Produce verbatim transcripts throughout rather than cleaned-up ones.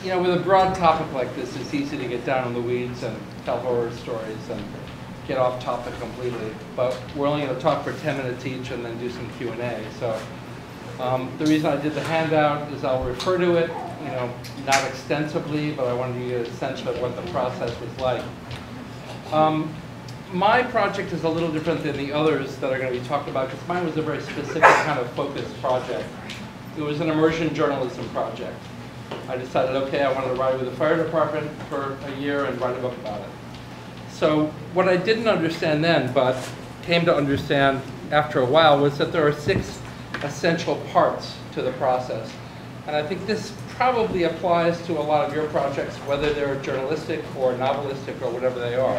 you know, with a broad topic like this, it's easy to get down in the weeds and tell horror stories and get off topic completely. But we're only going to talk for ten minutes each and then do some Q and A. So um, the reason I did the handout is I'll refer to it, you know, not extensively, but I wanted to get a sense of what the process was like. Um, my project is a little different than the others that are going to be talked about because mine was a very specific kind of focused project. It was an immersion journalism project. I decided, okay, I wanted to write with the fire department for a year and write a book about it. So what I didn't understand then, but came to understand after a while, was that there are six essential parts to the process. And I think this probably applies to a lot of your projects, whether they're journalistic or novelistic or whatever they are.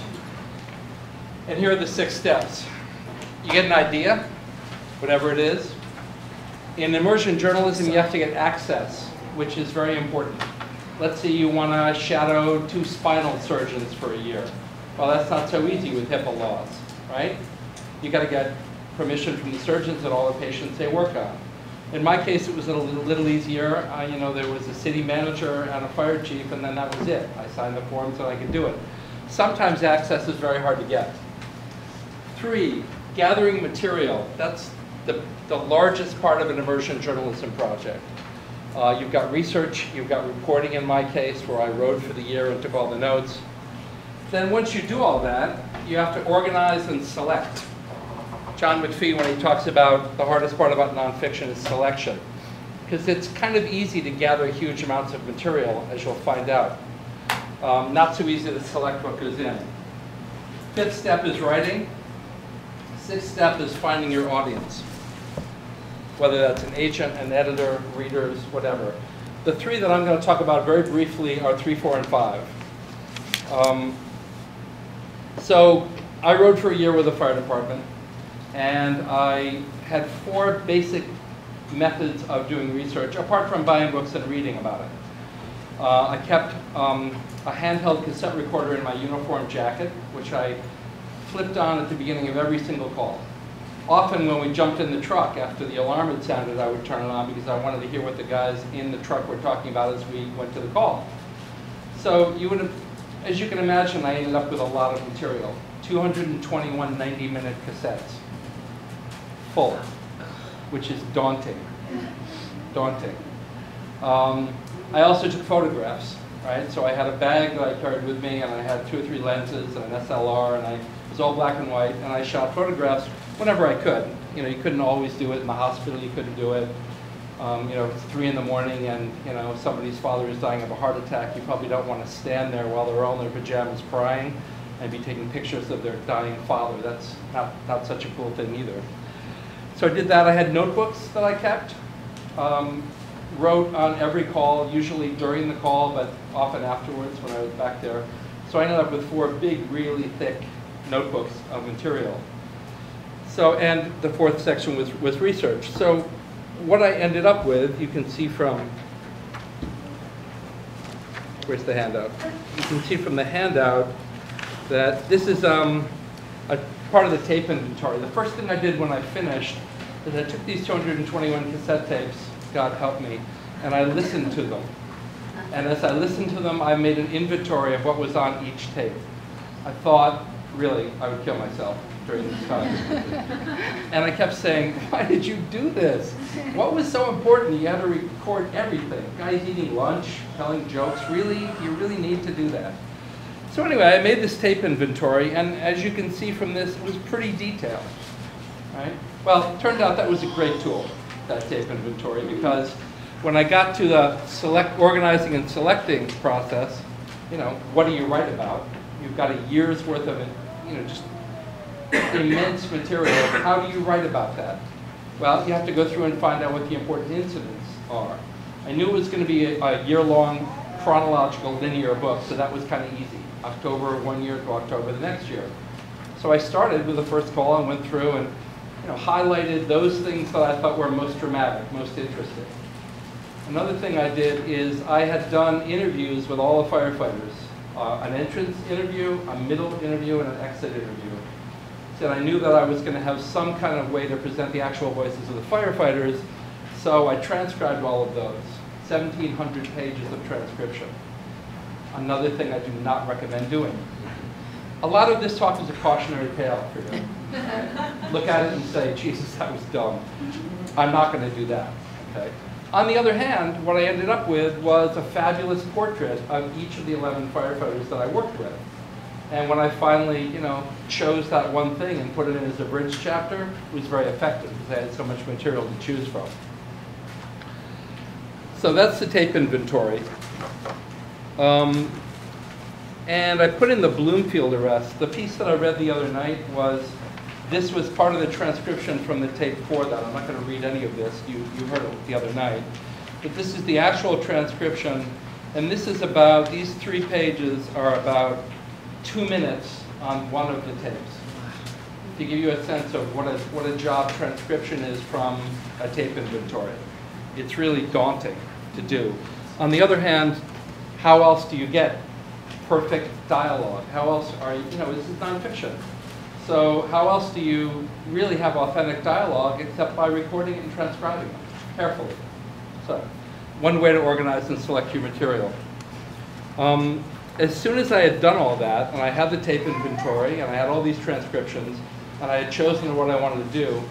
And here are the six steps. You get an idea, whatever it is. In immersion journalism, you have to get access, which is very important. Let's say you want to shadow two spinal surgeons for a year. Well, that's not so easy with HIPAA laws, right? You got to get permission from the surgeons and all the patients they work on. In my case, it was a little, little easier. Uh, you know, there was a city manager and a fire chief, and then that was it. I signed the forms and I could do it. Sometimes access is very hard to get. Three, gathering material. That's the, the largest part of an immersion journalism project. Uh, you've got research, you've got reporting in my case, where I wrote for the year and took all the notes. Then once you do all that, you have to organize and select. John McPhee, when he talks about the hardest part about nonfiction is selection. Because it's kind of easy to gather huge amounts of material, as you'll find out. Um, not so easy to select what goes in. Fifth step is writing. Sixth step is finding your audience. Whether that's an agent, an editor, readers, whatever. The three that I'm going to talk about very briefly are three, four, and five. Um, so I wrote for a year with the fire department, and I had four basic methods of doing research, apart from buying books and reading about it. Uh, I kept um, a handheld cassette recorder in my uniform jacket, which I flipped on at the beginning of every single call. Often when we jumped in the truck after the alarm had sounded, I would turn it on because I wanted to hear what the guys in the truck were talking about as we went to the call. So you would have, as you can imagine, I ended up with a lot of material. two hundred twenty-one ninety minute cassettes, full, which is daunting, daunting. Um, I also took photographs, right? So I had a bag that I carried with me, and I had two or three lenses and an S L R, and I, it was all black and white, and I shot photographs whenever I could. You know, you couldn't always do it in the hospital. You couldn't do it. Um, you know, it's three in the morning, and you know somebody's father is dying of a heart attack. You probably don't want to stand there while they're all in their pajamas crying and be taking pictures of their dying father. That's not not such a cool thing either. So I did that. I had notebooks that I kept. Um, wrote on every call, usually during the call, but often afterwards when I was back there. So I ended up with four big, really thick notebooks of material. So, and the fourth section was, was research. So what I ended up with, you can see from, where's the handout? You can see from the handout that this is um, a part of the tape inventory. The first thing I did when I finished is I took these two hundred twenty-one cassette tapes, God help me, and I listened to them. And as I listened to them, I made an inventory of what was on each tape. I thought, really, I would kill myself during this time. And I kept saying, why did you do this? What was so important? You had to record everything. Guys eating lunch, telling jokes, really? You really need to do that. So anyway, I made this tape inventory, and as you can see from this, it was pretty detailed. Right? Well, it turned out that was a great tool, that tape inventory, because when I got to the select, organizing and selecting process, you know, what do you write about? You've got a year's worth of, you know, just immense material. How do you write about that? Well, you have to go through and find out what the important incidents are. I knew it was going to be a, a year-long chronological linear book, so that was kind of easy. October one year to October the next year. So I started with the first call and went through and you know, highlighted those things that I thought were most dramatic, most interesting. Another thing I did is I had done interviews with all the firefighters. Uh, an entrance interview, a middle interview, and an exit interview. So I knew that I was going to have some kind of way to present the actual voices of the firefighters, so I transcribed all of those. seventeen hundred pages of transcription. Another thing I do not recommend doing. A lot of this talk is a cautionary tale for you. Look at it and say, Jesus, that was dumb. I'm not going to do that. Okay? On the other hand, what I ended up with was a fabulous portrait of each of the eleven firefighters that I worked with. And when I finally, you know, chose that one thing and put it in as a bridge chapter, it was very effective because I had so much material to choose from. So that's the tape inventory. Um, and I put in the Bloomfield arrest. The piece that I read the other night was, this was part of the transcription from the tape for that. I'm not going to read any of this. You, you heard it the other night. But this is the actual transcription. And this is about, these three pages are about two minutes on one of the tapes. To give you a sense of what a, what a job transcription is from a tape inventory. It's really daunting to do. On the other hand, how else do you get perfect dialogue? How else are you, you know, this is nonfiction. So how else do you really have authentic dialogue except by recording it and transcribing it carefully? So one way to organize and select your material. Um, as soon as I had done all that, and I had the tape inventory, and I had all these transcriptions, and I had chosen what I wanted to do,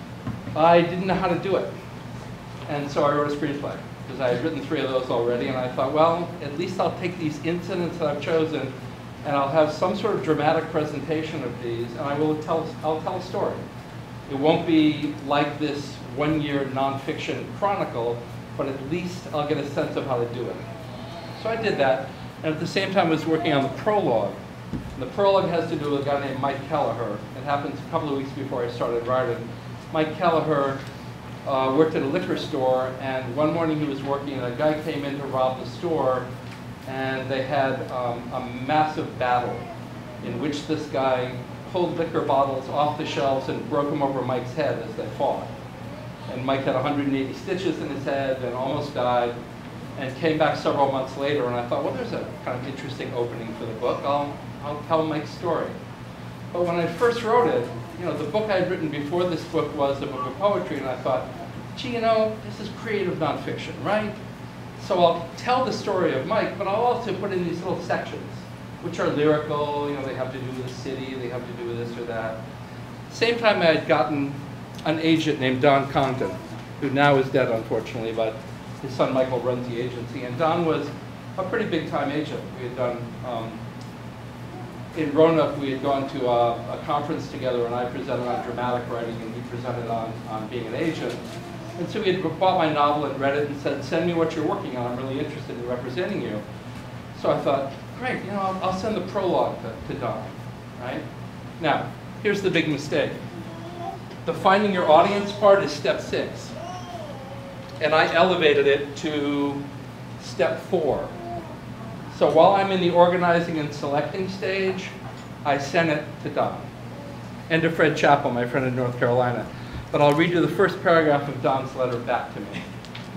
I didn't know how to do it. And so I wrote a screenplay, because I had written three of those already, and I thought, well, at least I'll take these incidents that I've chosen, and I'll have some sort of dramatic presentation of these, and I will tell, I'll tell a story. It won't be like this one-year nonfiction chronicle, but at least I'll get a sense of how to do it. So I did that, and at the same time I was working on the prologue. And the prologue has to do with a guy named Mike Kelleher. It happens a couple of weeks before I started writing. Mike Kelleher uh, worked at a liquor store, and one morning he was working, and a guy came in to rob the store, and they had um, a massive battle in which this guy pulled liquor bottles off the shelves and broke them over Mike's head as they fought. And Mike had one hundred eighty stitches in his head and almost died, and came back several months later, and I thought, well, there's a kind of interesting opening for the book. I'll, I'll tell Mike's story. But when I first wrote it, you know, the book I had written before this book was a book of poetry, and I thought, gee, you know, this is creative nonfiction, right? So I'll tell the story of Mike, but I'll also put in these little sections, which are lyrical. You know, they have to do with the city, they have to do with this or that. Same time, I had gotten an agent named Don Condon, who now is dead, unfortunately, but his son Michael runs the agency. And Don was a pretty big-time agent. We had done, um, in Roanoke, we had gone to a, a conference together, and I presented on dramatic writing, and he presented on, on being an agent. And so he had bought my novel and read it and said, send me what you're working on. I'm really interested in representing you. So I thought, great, you know, I'll, I'll send the prologue to, to Don, right? Now, here's the big mistake. The finding your audience part is step six. And I elevated it to step four. So while I'm in the organizing and selecting stage, I sent it to Don. And to Fred Chappell, my friend in North Carolina. But I'll read you the first paragraph of Don's letter back to me.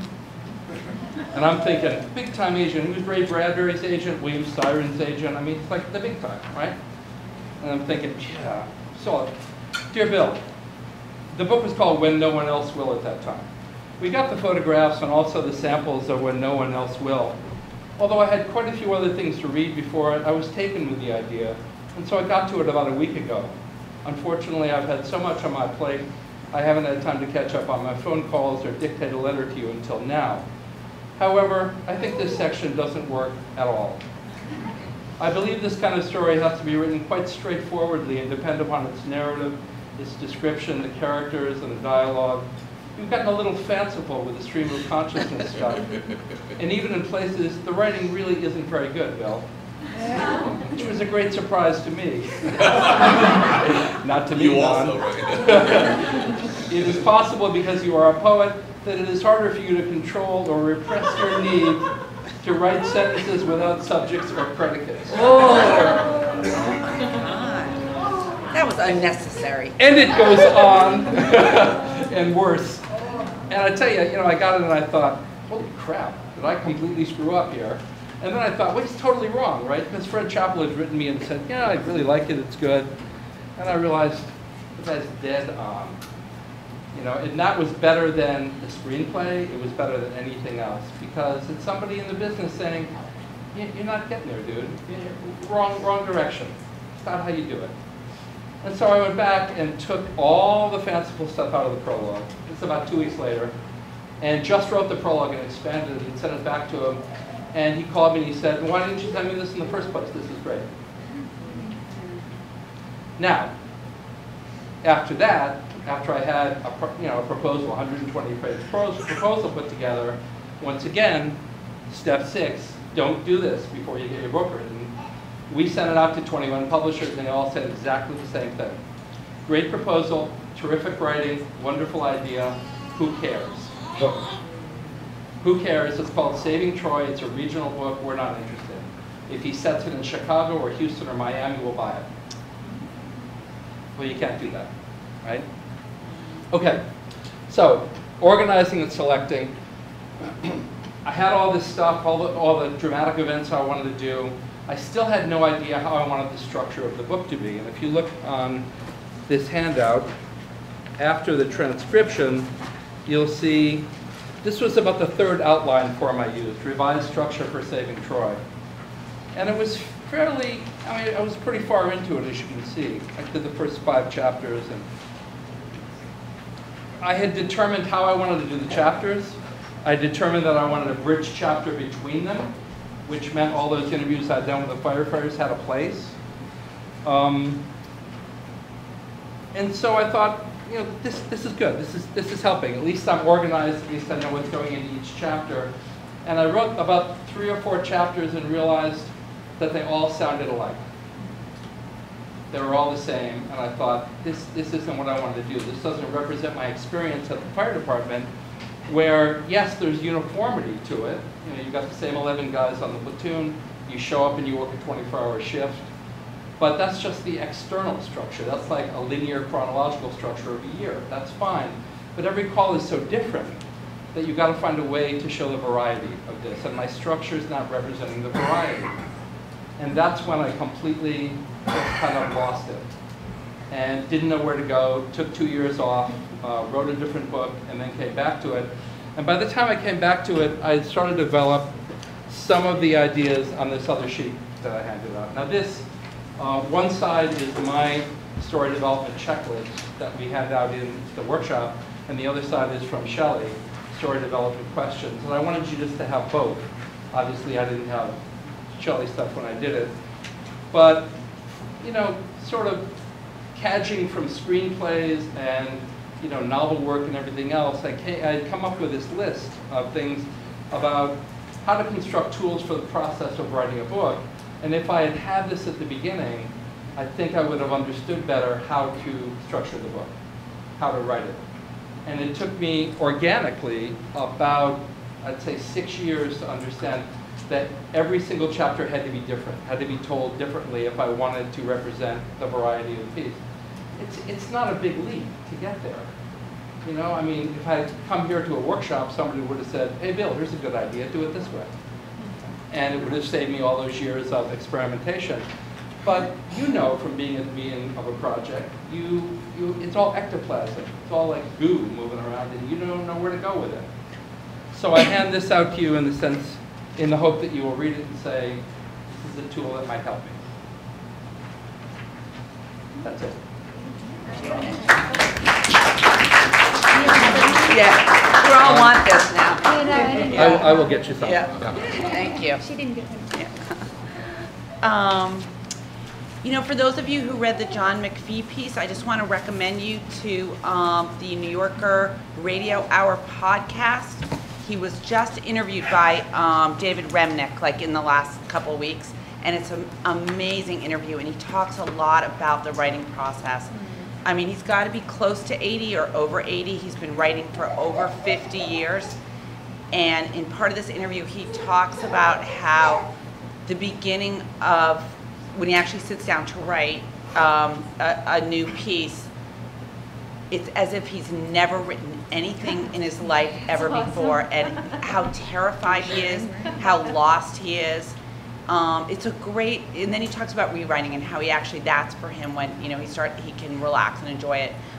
And I'm thinking, big time agent. Who's Ray Bradbury's agent? William Styron's agent? I mean, it's like the big time, right? And I'm thinking, yeah. So, dear Bill, the book was called When No One Else Will at that time. We got the photographs and also the samples of When No One Else Will. Although I had quite a few other things to read before it, I was taken with the idea. And so I got to it about a week ago. Unfortunately, I've had so much on my plate, I haven't had time to catch up on my phone calls or dictate a letter to you until now. However, I think this section doesn't work at all. I believe this kind of story has to be written quite straightforwardly and depend upon its narrative, its description, the characters, and the dialogue. You've gotten a little fanciful with the stream of consciousness stuff. And even in places, the writing really isn't very good, Bill. Which was a great surprise to me. Not to me, You Don. also, right? It is possible, because you are a poet, that it is harder for you to control or repress your need to write sentences without subjects or predicates. Oh, that was unnecessary. And it goes on, and worse. And I tell you, you know, I got it and I thought, holy crap, did I completely screw up here? And then I thought, well, he's totally wrong, right? Because Fred Chappell had written me and said, yeah, I really like it, it's good. And I realized, the guy's dead on. You know, and that was better than the screenplay. It was better than anything else because it's somebody in the business saying, "You're not getting there, dude. You're wrong, wrong direction. It's not how you do it." And so I went back and took all the fanciful stuff out of the prologue. It's about two weeks later, and just wrote the prologue and expanded it and sent it back to him. And he called me and he said, "Why didn't you send me this in the first place? This is great." Now, after that, after I had a, pro- you know, a proposal, one hundred twenty page pros- proposal put together, once again, step six, don't do this before you get your book written. We sent it out to twenty-one publishers and they all said exactly the same thing. Great proposal, terrific writing, wonderful idea, who cares? Book. Who cares? It's called Saving Troy, it's a regional book, we're not interested. If he sets it in Chicago or Houston or Miami, we'll buy it. Well, you can't do that, right? Okay, so organizing and selecting. I had all this stuff, all the, all the dramatic events I wanted to do. I still had no idea how I wanted the structure of the book to be. And if you look on this handout, after the transcription, you'll see this was about the third outline form I used, revised structure for Saving Troy. And it was fairly, I mean, I was pretty far into it, as you can see. I did the first five chapters, and I had determined how I wanted to do the chapters. I determined that I wanted a bridge chapter between them, which meant all those interviews I'd done with the firefighters had a place. Um, and so I thought, you know, this, this is good. This is, this is helping. At least I'm organized. At least I know what's going into each chapter. And I wrote about three or four chapters and realized that they all sounded alike. They were all the same. And I thought, this, this isn't what I wanted to do. This doesn't represent my experience at the fire department, where, yes, there's uniformity to it. You know, you've got the same eleven guys on the platoon. You show up and you work a twenty-four hour shift. But that's just the external structure. That's like a linear chronological structure of a year. That's fine. But every call is so different that you've got to find a way to show the variety of this. And my structure is not representing the variety. And that's when I completely kind of lost it. And didn't know where to go, took two years off, uh, wrote a different book, and then came back to it. And by the time I came back to it, I started to develop some of the ideas on this other sheet that I handed out. Now this, uh, one side is my story development checklist that we hand out in the workshop, and the other side is from Shelley, story development questions. And I wanted you just to have both. Obviously I didn't have Shelley stuff when I did it. But, you know, sort of cadging from screenplays and, you know, novel work and everything else, I came, I'd come up with this list of things about how to construct tools for the process of writing a book. And if I had had this at the beginning, I think I would have understood better how to structure the book, how to write it. And it took me organically about, I'd say, six years to understand that every single chapter had to be different, had to be told differently if I wanted to represent the variety of the piece. It's, it's not a big leap to get there. You know, I mean, if I had come here to a workshop, somebody would have said, hey, Bill, here's a good idea, do it this way. And it would have saved me all those years of experimentation. But you know from being at the beginning of a project, you, you, it's all ectoplasm. It's all like goo moving around, and you don't know where to go with it. So I hand this out to you in the sense, in the hope that you will read it and say, this is a tool that might help me. That's it. Yeah, we all want this now. Yeah, no, I didn't. I, I will get you something. Yeah. Yeah. Thank you. She didn't get him. Yeah. Um, you know, for those of you who read the John McPhee piece, I just want to recommend you to um, the New Yorker Radio Hour podcast. He was just interviewed by um, David Remnick, like in the last couple of weeks, and it's an amazing interview, and he talks a lot about the writing process. Mm-hmm. I mean, he's got to be close to eighty or over eighty. He's been writing for over fifty years, and in part of this interview, he talks about how the beginning of when he actually sits down to write um, a, a new piece, it's as if he's never written anything in his life ever before, and how terrified he is, how lost he is. Um, it's a great, and then he talks about rewriting and how he actually, that's for him when, you know, he start, he can relax and enjoy it.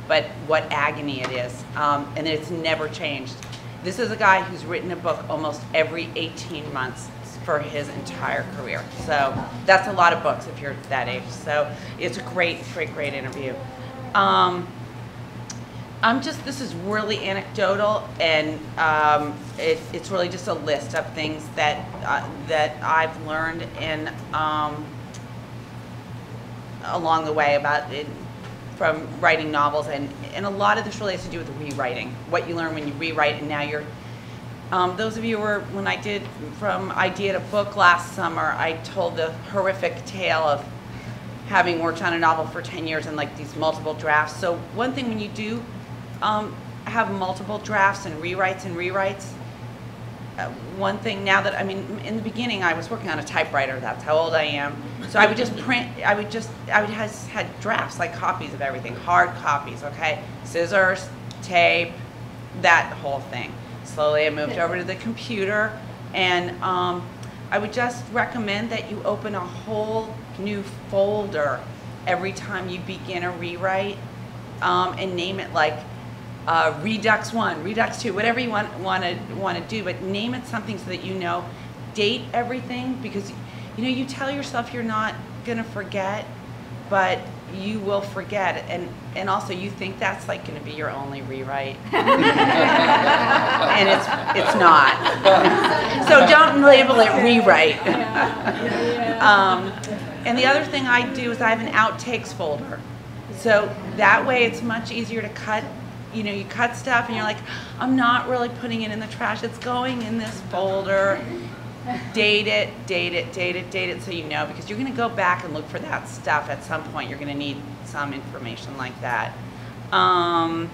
but what agony it is, um, and it's never changed. This is a guy who's written a book almost every eighteen months for his entire career. So that's a lot of books if you're that age. So it's a great, great, great interview. Um, I'm just, this is really anecdotal, and um, it, it's really just a list of things that uh, that I've learned in um, along the way about it, from writing novels, and, and a lot of this really has to do with rewriting. What you learn when you rewrite, and now you're, um, those of you who were, when I did from idea to book last summer, I told the horrific tale of having worked on a novel for ten years and like these multiple drafts. So one thing when you do um, have multiple drafts and rewrites and rewrites, uh, one thing now that, I mean, in the beginning I was working on a typewriter, that's how old I am. So I would just print, I would just, I would have had drafts, like copies of everything, hard copies, okay? Scissors, tape, that whole thing. Slowly I moved over to the computer, and um, I would just recommend that you open a whole new folder every time you begin a rewrite, um, and name it like uh, Redux one, Redux two, whatever you want want to want to do, but name it something so that you know, date everything, because you know you tell yourself you're not gonna forget, but you will forget, and and also you think that's like going to be your only rewrite, and it's it's not. So don't label it rewrite. um, and the other thing I do is I have an outtakes folder, so that way it's much easier to cut. You know, you cut stuff and you're like, I'm not really putting it in the trash. It's going in this folder. Date it, date it, date it, date it, so you know, because you're going to go back and look for that stuff at some point. You're going to need some information like that. Um,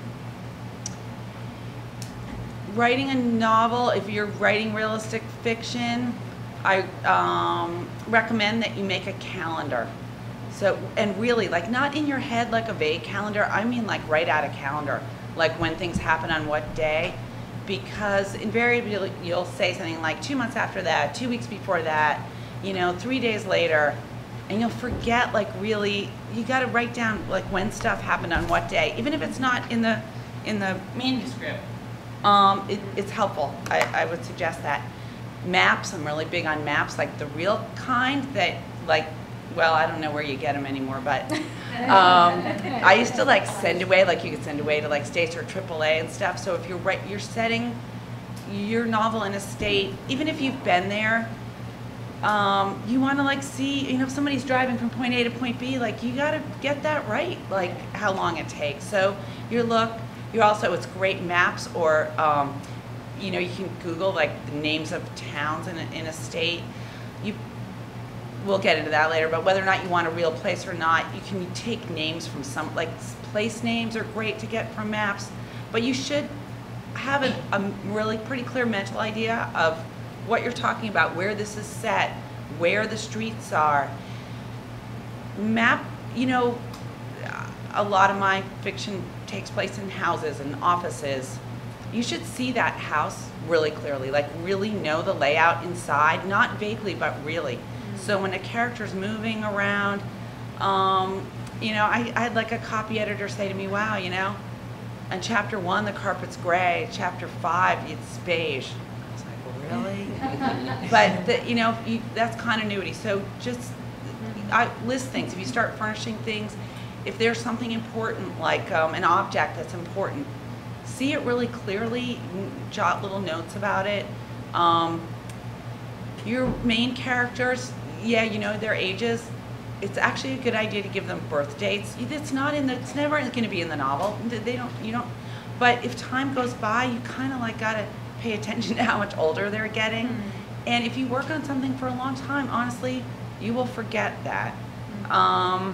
writing a novel, if you're writing realistic fiction, I um, recommend that you make a calendar. So, and really, like, not in your head like a vague calendar. I mean, like, write out a calendar, like when things happen on what day. Because invariably you'll say something like two months after that, two weeks before that, you know, three days later, and you'll forget, like, really, you got to write down like when stuff happened on what day, even if it's not in the in the manuscript. Um, it, it's helpful. I, I would suggest that. Maps, I'm really big on maps, like the real kind that, like, well, I don't know where you get them anymore, but um, I used to like send away, like you could send away to like states or triple A and stuff. So if you're right, you're setting your novel in a state, even if you've been there, um, you want to like see, you know, if somebody's driving from point A to point B, like you got to get that right, like how long it takes. So your look, you also, it's great maps, or um, you know, you can Google like the names of towns in a, in a state. You We'll get into that later, but whether or not you want a real place or not, you can take names from some, like place names are great to get from maps, but you should have a, a really pretty clear mental idea of what you're talking about, where this is set, where the streets are. Map, you know, a lot of my fiction takes place in houses and offices. You should see that house really clearly, like really know the layout inside, not vaguely, but really. So when a character's moving around, um, you know, I, I had like a copy editor say to me, wow, you know, in chapter one, the carpet's gray. Chapter five, it's beige. I was like, well, really? But, the, you know, you, that's continuity. So just I list things. If you start furnishing things, if there's something important, like um, an object that's important, see it really clearly, jot little notes about it. Um, your main characters, yeah, you know their ages. It's actually a good idea to give them birth dates. It's not in the. It's never going to be in the novel. They don't. You don't. But if time goes by, you kind of like gotta pay attention to how much older they're getting. Mm-hmm. And if you work on something for a long time, honestly, you will forget that. Mm-hmm. um,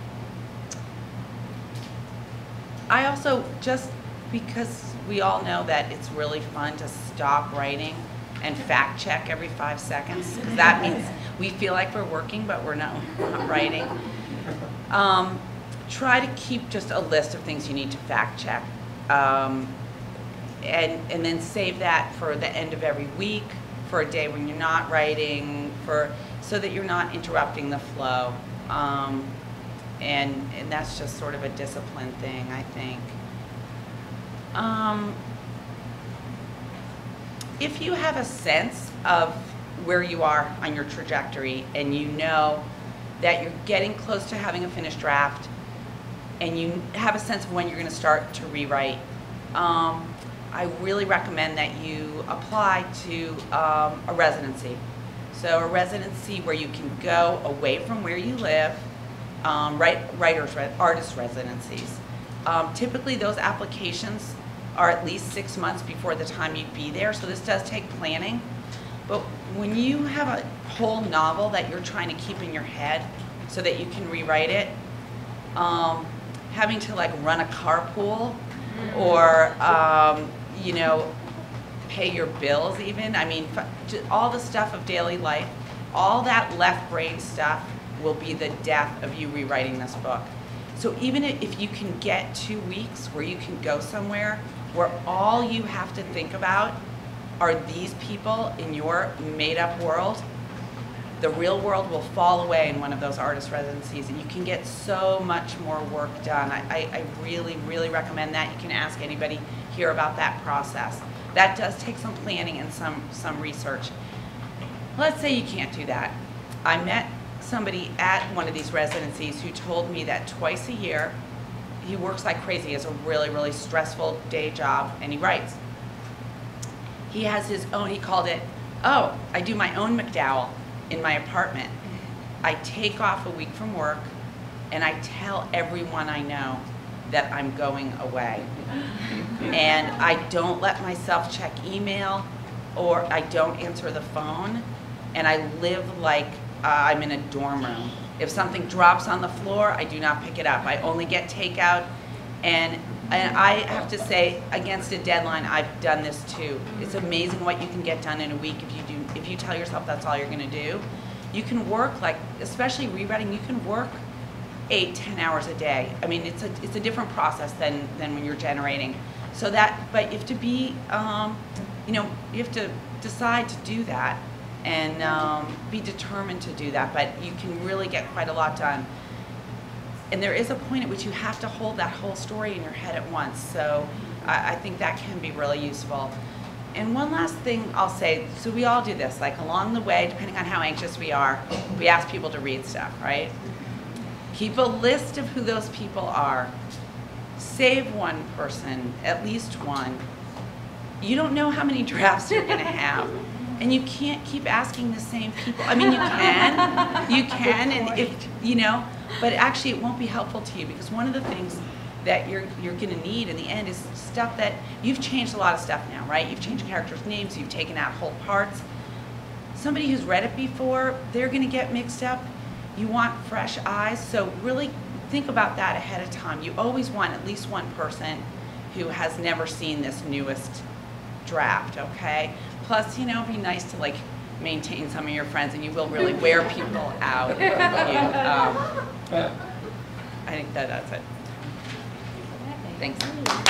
I also, just because we all know that it's really fun to stop writing and fact check every five seconds, because that means we feel like we're working, but we're not, not writing. Um, try to keep just a list of things you need to fact check, um, and and then save that for the end of every week, for a day when you're not writing, for so that you're not interrupting the flow. Um, and, and that's just sort of a discipline thing, I think. Um, if you have a sense of where you are on your trajectory and you know that you're getting close to having a finished draft and you have a sense of when you're going to start to rewrite, um, I really recommend that you apply to um, a residency. So a residency where you can go away from where you live, um, write, writers, artist residencies. Um, typically those applications are at least six months before the time you'd be there, so this does take planning. But when you have a whole novel that you're trying to keep in your head so that you can rewrite it, um, having to like run a carpool or, um, you know, pay your bills even, I mean, all the stuff of daily life, all that left brain stuff will be the death of you rewriting this book. So even if you can get two weeks where you can go somewhere where all you have to think about are these people in your made-up world, the real world will fall away in one of those artist residencies, and you can get so much more work done. I, I, I really, really recommend that. You can ask anybody here about that process. That does take some planning and some, some research. Let's say you can't do that. I met somebody at one of these residencies who told me that twice a year, he works like crazy. He has a really, really stressful day job, and he writes. He has his own, he called it, oh, I do my own McDowell in my apartment. I take off a week from work, and I tell everyone I know that I'm going away. And I don't let myself check email, or I don't answer the phone, and I live like uh, I'm in a dorm room. If something drops on the floor, I do not pick it up. I only get takeout, and, and I have to say, against a deadline, I've done this too. It's amazing what you can get done in a week if you do. If you tell yourself that's all you're going to do. You can work, like, especially rewriting, you can work eight, ten hours a day. I mean, it's a it's a different process than than when you're generating. So that, but you have to be, um, you know, you have to decide to do that and um, be determined to do that. But you can really get quite a lot done. And there is a point at which you have to hold that whole story in your head at once. So I, I think that can be really useful. And one last thing I'll say, so we all do this, like along the way, depending on how anxious we are, we ask people to read stuff, right? Keep a list of who those people are. Save one person, at least one. You don't know how many drafts you're gonna have. And you can't keep asking the same people. I mean, you can, you can, and if, you know, but actually it won't be helpful to you, because one of the things that you're you're gonna need in the end is stuff that, you've changed a lot of stuff now, right? You've changed characters' names, you've taken out whole parts. Somebody who's read it before, they're gonna get mixed up. You want fresh eyes, so really think about that ahead of time. You always want at least one person who has never seen this newest draft, okay? Plus, you know, it'd be nice to like maintain some of your friends, and you will really wear people out. If you, um, I think that that's it. Thanks.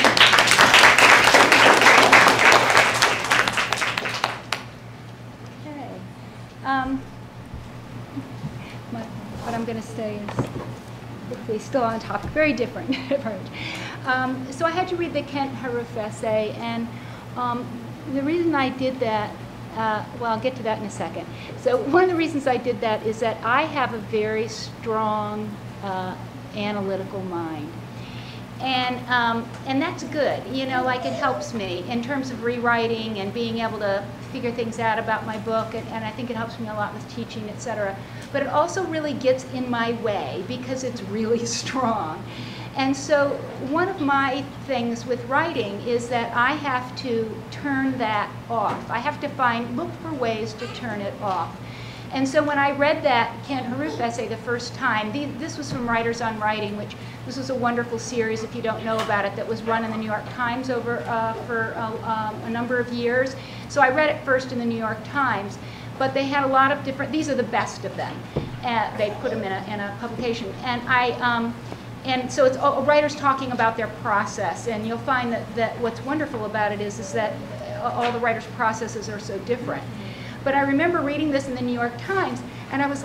Okay. Um, my, what I'm going to say is hopefully still on topic, very different approach. Um, so I had to read the Kent Haruf essay, and um, the reason I did that, uh, well, I'll get to that in a second. So one of the reasons I did that is that I have a very strong uh, analytical mind. And, um, and that's good, you know, like it helps me in terms of rewriting and being able to figure things out about my book, and, and I think it helps me a lot with teaching, et cetera. But it also really gets in my way because it's really strong. And so one of my things with writing is that I have to turn that off. I have to find, look for ways to turn it off. And so when I read that Kent Haruf essay the first time, the, this was from Writers on Writing, which this was a wonderful series, if you don't know about it, that was run in the New York Times over uh, for uh, um, a number of years. So I read it first in the New York Times, but they had a lot of different, these are the best of them. Uh, they put them in a, in a publication. And I, um, and so it's all, writers talking about their process, and you'll find that, that what's wonderful about it is, is that all the writers' processes are so different. But I remember reading this in the New York Times, and I was like,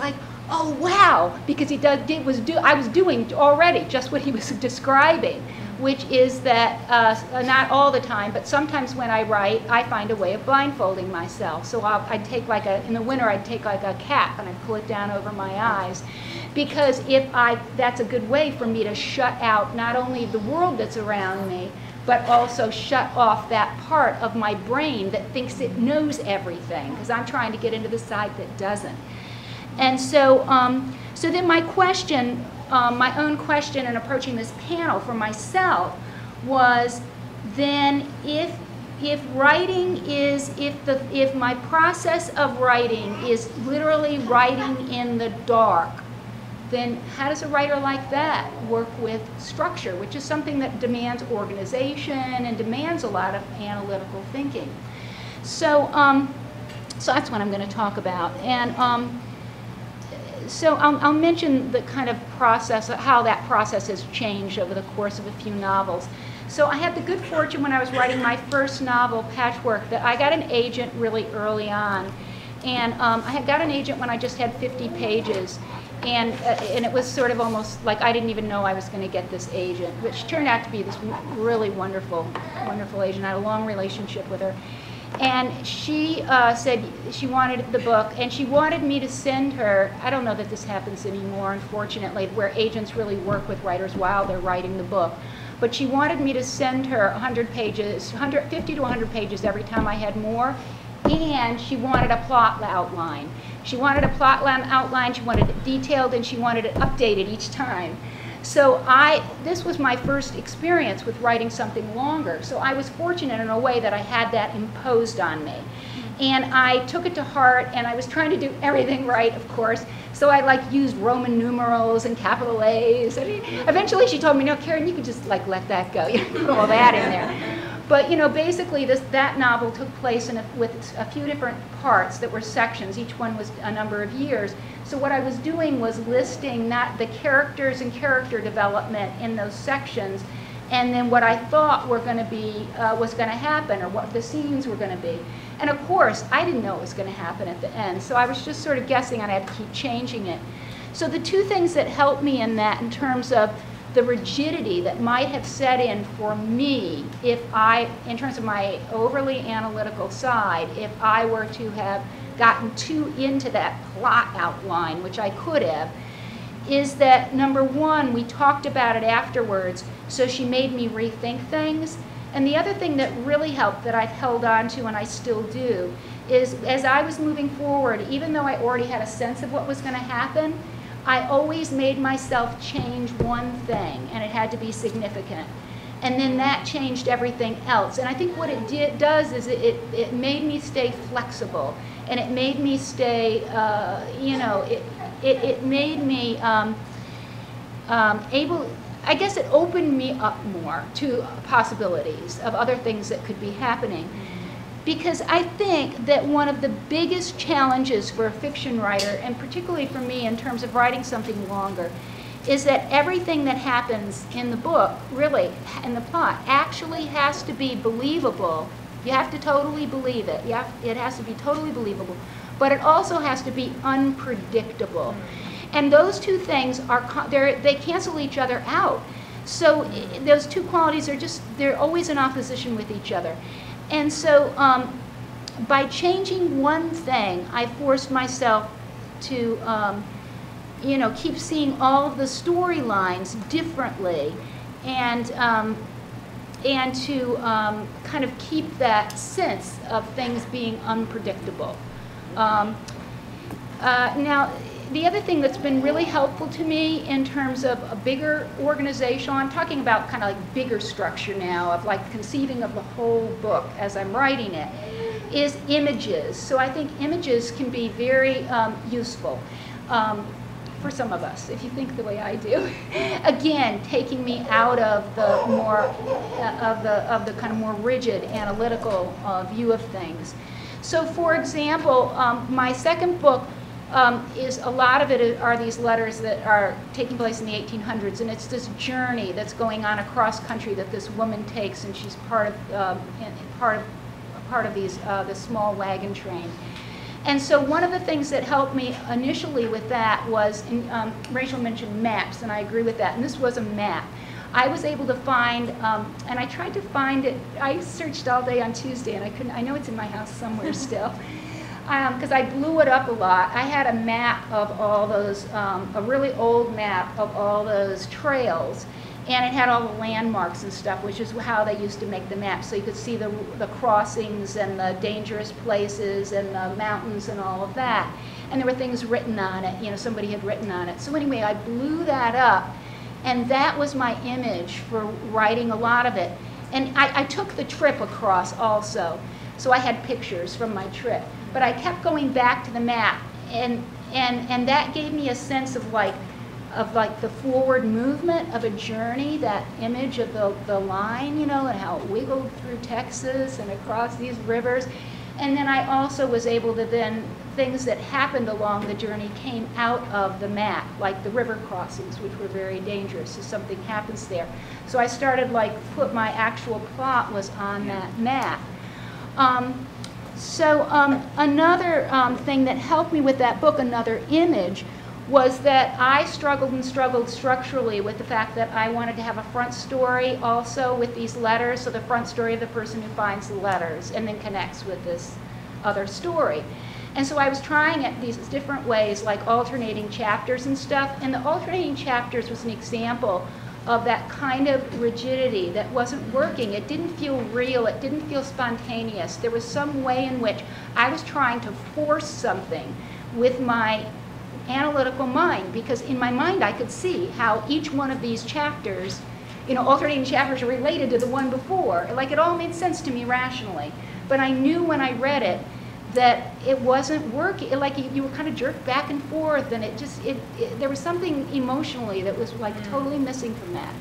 oh wow, because he does, did, was do, I was doing already just what he was describing, which is that uh, not all the time, but sometimes when I write, I find a way of blindfolding myself. So I'll, I'd take like a, in the winter, I'd take like a cap and I'd pull it down over my eyes. Because if I, that's a good way for me to shut out not only the world that's around me, but also shut off that part of my brain that thinks it knows everything, because I'm trying to get into the side that doesn't. And so, um, so then my question, um, my own question in approaching this panel for myself was, then if if writing is, if the if my process of writing is literally writing in the dark, then how does a writer like that work with structure, which is something that demands organization and demands a lot of analytical thinking? So, um, so that's what I'm going to talk about. And um, so I'll, I'll mention the kind of process, how that process has changed over the course of a few novels. So I had the good fortune when I was writing my first novel, Patchwork, that I got an agent really early on. And um, I had got an agent when I just had fifty pages. And, uh, and it was sort of almost like I didn't even know I was going to get this agent, which turned out to be this really wonderful, wonderful agent. I had a long relationship with her. And she uh, said she wanted the book, and she wanted me to send her, I don't know that this happens anymore, unfortunately, where agents really work with writers while they're writing the book. But she wanted me to send her one hundred pages, one hundred fifty to one hundred pages every time I had more, and she wanted a plot outline. She wanted a plot outline, she wanted it detailed, and she wanted it updated each time. So I, this was my first experience with writing something longer. So I was fortunate in a way that I had that imposed on me. And I took it to heart, and I was trying to do everything right, of course. So I like used Roman numerals and capital A's. I mean, eventually she told me, no, Karen, you can just like let that go. You put all that in there. But you know, basically, this that novel took place in a, with a few different parts that were sections. Each one was a number of years. So what I was doing was listing not the characters and character development in those sections, and then what I thought were going to be uh, was going to happen, or what the scenes were going to be. And of course, I didn't know it was going to happen at the end. So I was just sort of guessing, and I had to keep changing it. So the two things that helped me in that, in terms of the rigidity that might have set in for me if I, in terms of my overly analytical side, if I were to have gotten too into that plot outline, which I could have, is that number one, we talked about it afterwards, so she made me rethink things. And the other thing that really helped, that I've held on to and I still do, is as I was moving forward, even though I already had a sense of what was going to happen, I always made myself change one thing, and it had to be significant. And then that changed everything else. And I think what it did, does is it, it, it made me stay flexible, and it made me stay, uh, you know, it, it, it made me um, um, able, I guess it opened me up more to possibilities of other things that could be happening. Because I think that one of the biggest challenges for a fiction writer, and particularly for me in terms of writing something longer, is that everything that happens in the book, really, in the plot, actually has to be believable. You have to totally believe it. You have, it has to be totally believable. But it also has to be unpredictable. And those two things, are they cancel each other out. So those two qualities are just, they're always in opposition with each other. And so um, by changing one thing, I forced myself to, um, you know, keep seeing all of the storylines differently, and, um, and to um, kind of keep that sense of things being unpredictable. Um, uh, now, the other thing that's been really helpful to me in terms of a bigger organization, I'm talking about kind of like bigger structure now, of like conceiving of the whole book as I'm writing it, is images. So I think images can be very um, useful um, for some of us, if you think the way I do. Again, taking me out of the more, uh, of the of the kind of more rigid analytical uh, view of things. So for example, um, my second book, Um, is a lot of it are these letters that are taking place in the eighteen hundreds, and it's this journey that's going on across country that this woman takes, and she's part of um, part of part of these uh, this small wagon train. And so one of the things that helped me initially with that was, um, Rachel mentioned maps, and I agree with that, and this was a map. I was able to find, um, and I tried to find it, I searched all day on Tuesday, and I couldn't, I know it's in my house somewhere still, because um, I blew it up a lot. I had a map of all those, um, a really old map of all those trails, and it had all the landmarks and stuff, which is how they used to make the maps. So you could see the, the crossings and the dangerous places and the mountains and all of that. And there were things written on it, you know, somebody had written on it. So anyway, I blew that up, and that was my image for writing a lot of it. And I, I took the trip across also, so I had pictures from my trip. But I kept going back to the map, and, and, and that gave me a sense of like, of like the forward movement of a journey, that image of the, the line, you know, and how it wiggled through Texas and across these rivers. And then I also was able to then, things that happened along the journey came out of the map, like the river crossings, which were very dangerous, so something happens there. So I started like, put my actual plot was on that map. Um, so um, another um, thing that helped me with that book, another image, was that I struggled and struggled structurally with the fact that I wanted to have a front story also with these letters, so the front story of the person who finds the letters and then connects with this other story. And so I was trying it these different ways, like alternating chapters and stuff, and the alternating chapters was an example of that kind of rigidity that wasn't working. It didn't feel real, it didn't feel spontaneous. There was some way in which I was trying to force something with my analytical mind, because in my mind I could see how each one of these chapters, you know, alternating chapters are related to the one before. Like, it all made sense to me rationally. But I knew when I read it that it wasn't working. Like, you were kind of jerked back and forth, and it just, it, it there was something emotionally that was like totally missing from that.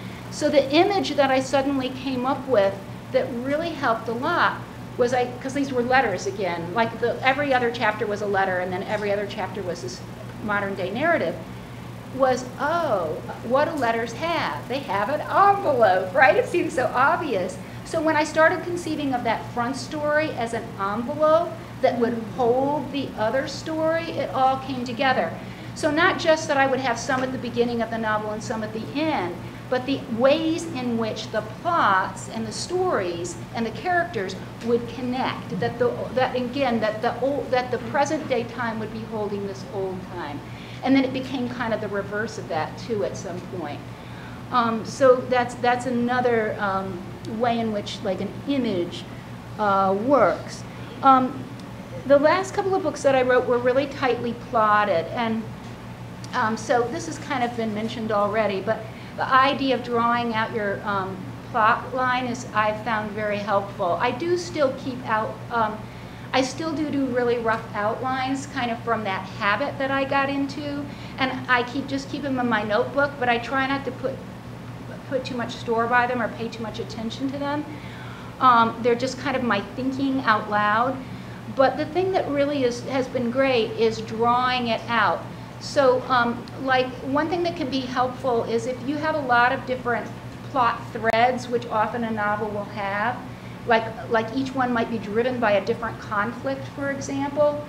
So the image that I suddenly came up with that really helped a lot was, I, because these were letters again, like the, every other chapter was a letter, and then every other chapter was this modern day narrative, was, oh, what do letters have? They have an envelope, right? It seems so obvious. So when I started conceiving of that front story as an envelope that would hold the other story, it all came together. So not just that I would have some at the beginning of the novel and some at the end, but the ways in which the plots and the stories and the characters would connect, that the, that again, that the old, that the present day time would be holding this old time. And then it became kind of the reverse of that too at some point. Um, so that's, that's another um, way in which like an image uh, works. Um, the last couple of books that I wrote were really tightly plotted, and um, so this has kind of been mentioned already, but the idea of drawing out your um, plot line is, I've found very helpful. I do still keep out, um, I still do do really rough outlines, kind of from that habit that I got into, and I keep just keep them in my notebook, but I try not to put put too much store by them or pay too much attention to them. Um, they're just kind of my thinking out loud. But the thing that really is, has been great is drawing it out. So um, like one thing that can be helpful is if you have a lot of different plot threads, which often a novel will have, like, like each one might be driven by a different conflict, for example,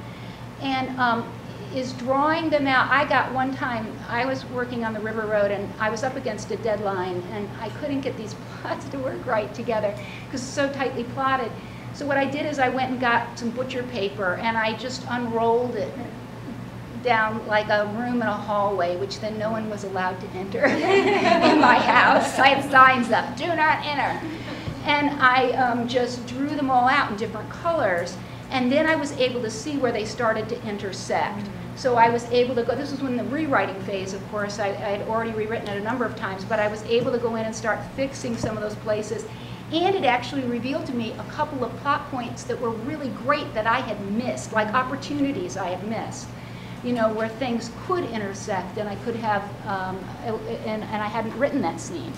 and um, is drawing them out. I got one time, I was working on the River Road and I was up against a deadline and I couldn't get these plots to work right together because it's so tightly plotted. So what I did is I went and got some butcher paper and I just unrolled it down like a room in a hallway, which then no one was allowed to enter in my house. I had signs up, do not enter. And I um, just drew them all out in different colors. And then I was able to see where they started to intersect. So I was able to go, this was when the rewriting phase, of course, I, I had already rewritten it a number of times, but I was able to go in and start fixing some of those places. And it actually revealed to me a couple of plot points that were really great that I had missed, like opportunities I had missed, you know, where things could intersect and I could have, um, and, and I hadn't written that scene.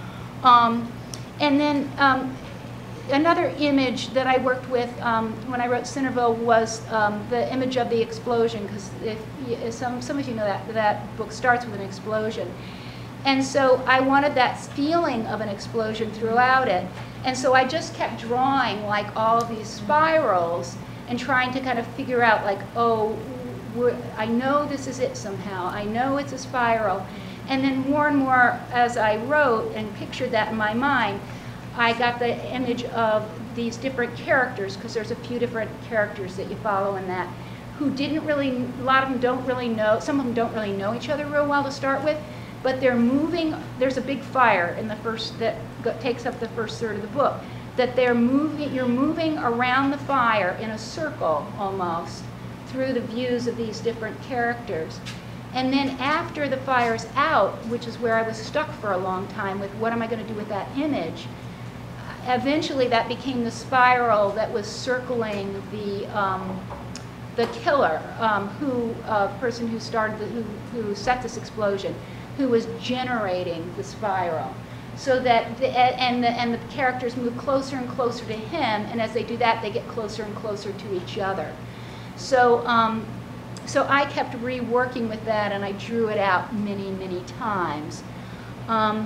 Um, and then um, another image that I worked with um, when I wrote Centerville was um, the image of the explosion, because if, if some, some of you know that that book starts with an explosion. And so I wanted that feeling of an explosion throughout it. And so I just kept drawing like all of these spirals and trying to kind of figure out like, oh, we're, I know this is it somehow. I know it's a spiral. And then more and more as I wrote and pictured that in my mind, I got the image of these different characters, because there's a few different characters that you follow in that, who didn't really, a lot of them don't really know, some of them don't really know each other real well to start with, but they're moving, there's a big fire in the first, that go, takes up the first third of the book, that they're moving, you're moving around the fire in a circle almost, through the views of these different characters. And then after the fire's out, which is where I was stuck for a long time with what am I going to do with that image, eventually that became the spiral that was circling the um, the killer, um, who uh, person who started, the, who, who set this explosion, who was generating the spiral. So that, the, and, the, and the characters move closer and closer to him, and as they do that, they get closer and closer to each other. So, um, so I kept reworking with that, and I drew it out many, many times. Um,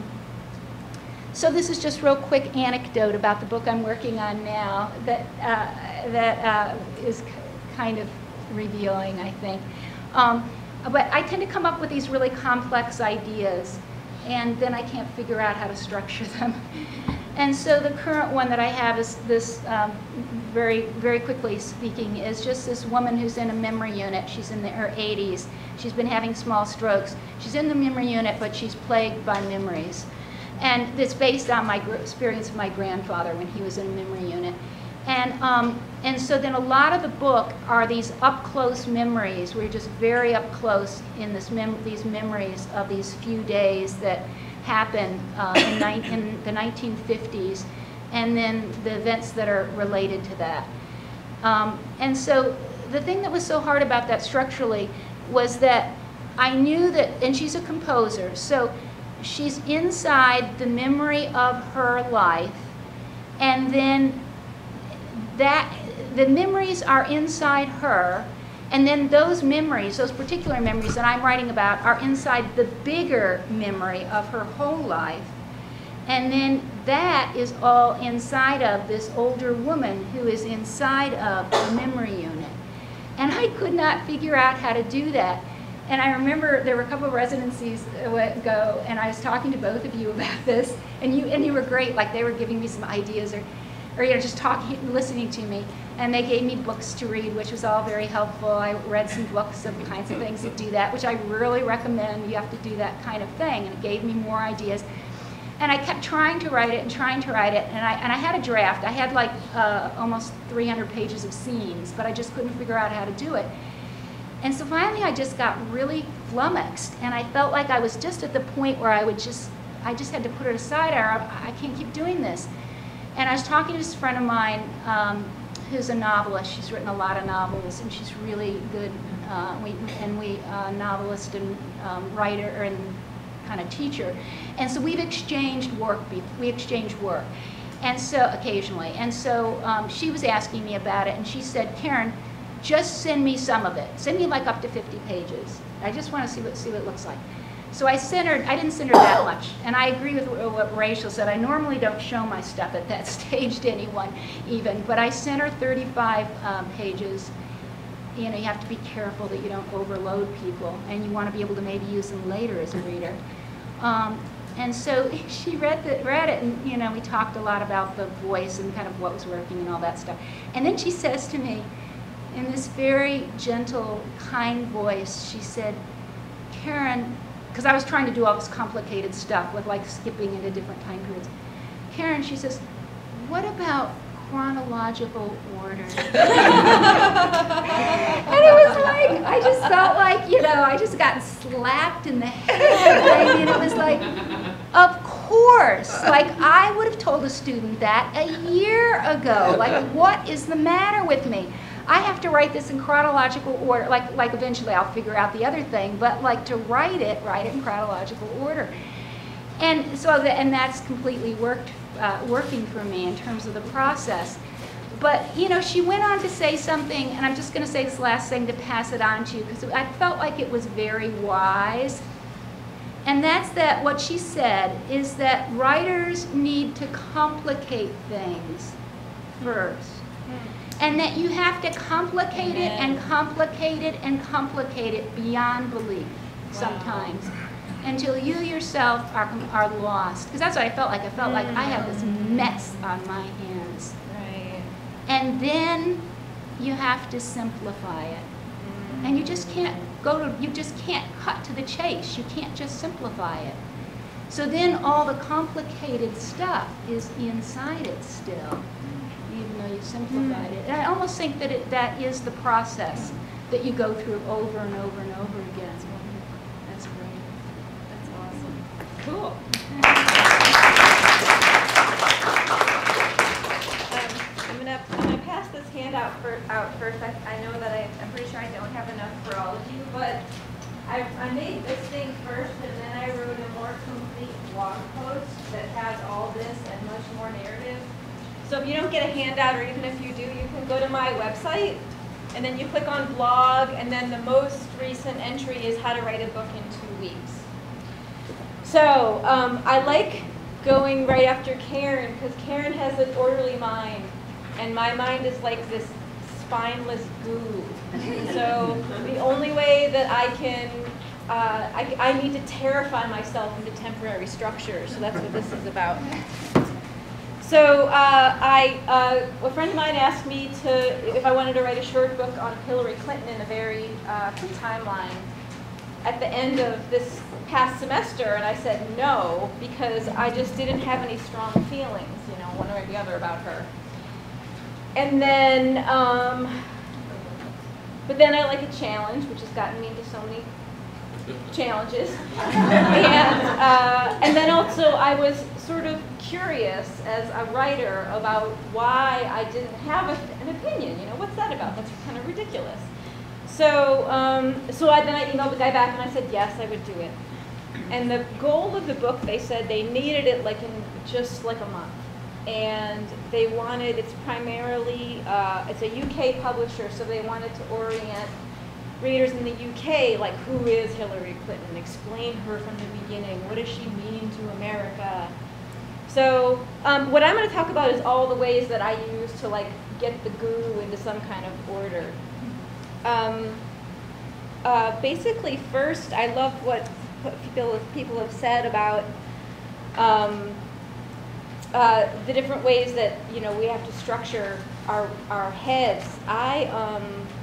so this is just real quick anecdote about the book I'm working on now that, uh, that uh, is kind of revealing, I think. Um, but I tend to come up with these really complex ideas, and then I can't figure out how to structure them. And so the current one that I have is this, um, very, very quickly speaking, is just this woman who's in a memory unit. She's in the, her eighties. She's been having small strokes. She's in the memory unit, but she's plagued by memories. And it's based on my experience of my grandfather when he was in a memory unit. And, um, and so then a lot of the book are these up-close memories. We're just very up-close in this mem these memories of these few days that happened uh, in, in the nineteen fifties, and then the events that are related to that. Um, and so the thing that was so hard about that structurally was that I knew that, and she's a composer, so she's inside the memory of her life, and then that the memories are inside her, and then those memories, those particular memories that I'm writing about, are inside the bigger memory of her whole life. And then that is all inside of this older woman who is inside of the memory unit. And I could not figure out how to do that. And I remember there were a couple of residencies ago, and I was talking to both of you about this, and you and you were great. Like, they were giving me some ideas, or, or you know, just talking, listening to me. And they gave me books to read, which was all very helpful. I read some books of kinds of things that do that, which I really recommend. You have to do that kind of thing. And it gave me more ideas. And I kept trying to write it and trying to write it. And I, and I had a draft. I had like uh, almost three hundred pages of scenes, but I just couldn't figure out how to do it. And so finally I just got really flummoxed. And I felt like I was just at the point where I would just, I just had to put it aside, or I, I can't keep doing this. And I was talking to this friend of mine, um, who's a novelist. She's written a lot of novels, and she's really good. Uh, we, and we, uh, novelist and um, writer and kind of teacher. And so we've exchanged work. We exchanged work, and so occasionally. And so um, she was asking me about it, and she said, "Karen, just send me some of it. Send me like up to fifty pages. I just want to see what see what it looks like." So I sent her, I didn't send her that much, and I agree with what Rachel said. I normally don't show my stuff at that stage to anyone even, but I sent her thirty-five um, pages. You know, you have to be careful that you don't overload people, and you want to be able to maybe use them later as a reader. Um, and so she read, the, read it, and you know, we talked a lot about the voice and kind of what was working and all that stuff. And then she says to me, in this very gentle, kind voice, she said, "Karen," because I was trying to do all this complicated stuff with like skipping into different time periods. "Karen," she says, "what about chronological order?" And it was like, I just felt like, you know, I just got slapped in the head. I mean, it was like, of course. Like, I would have told a student that a year ago. Like, what is the matter with me? I have to write this in chronological order. Like, like eventually I'll figure out the other thing, but like to write it, write it in chronological order. And so, the, and that's completely worked, uh, working for me in terms of the process. But, you know, she went on to say something, and I'm just going to say this last thing to pass it on to you, because I felt like it was very wise. And that's that what she said is that writers need to complicate things first. And that you have to complicate it and complicate it and complicate it beyond belief sometimes, until you yourself are, are lost. Because that's what I felt like. I felt like I have this mess on my hands. Right. And then you have to simplify it. And you just can't go to, you just can't cut to the chase. You can't just simplify it. So then all the complicated stuff is inside it still, even though you simplified it. And I almost think that it, that is the process that you go through over and over and over again. That's great. That's awesome. Cool. um, I'm gonna I'm gonna pass this handout for, out first. I, I know that I, I'm pretty sure I don't have enough for all of you, but I, I made this thing first, and then I wrote a more complete blog post that has all this and much more narrative. So if you don't get a handout, or even if you do, you can go to my website, and then you click on blog, and then the most recent entry is how to write a book in two weeks. So um, I like going right after Karen, because Karen has an orderly mind, and my mind is like this spineless goo. So the only way that I can, uh, I, I need to terrify myself into temporary structure. So that's what this is about. So uh, I, uh, a friend of mine asked me to, if I wanted to write a short book on Hillary Clinton in a very uh, quick timeline at the end of this past semester, and I said no, because I just didn't have any strong feelings, you know, one way or the other about her. And then, um, but then I like a challenge, which has gotten me into so many challenges. and, uh, and then also I was sort of curious as a writer about why I didn't have a, an opinion. You know, what's that about? That's kind of ridiculous. So, um, so I, then I emailed the guy back and I said, yes, I would do it. And the goal of the book, they said they needed it like in just like a month. And they wanted, it's primarily, uh, it's a U K publisher, so they wanted to orient readers in the U K, like, who is Hillary Clinton? Explain her from the beginning. What does she mean to America? So um, what I'm going to talk about is all the ways that I use to, like, get the goo into some kind of order. Um, uh, basically, first, I love what people, people have said about um, uh, the different ways that, you know, we have to structure our, our heads. I, um,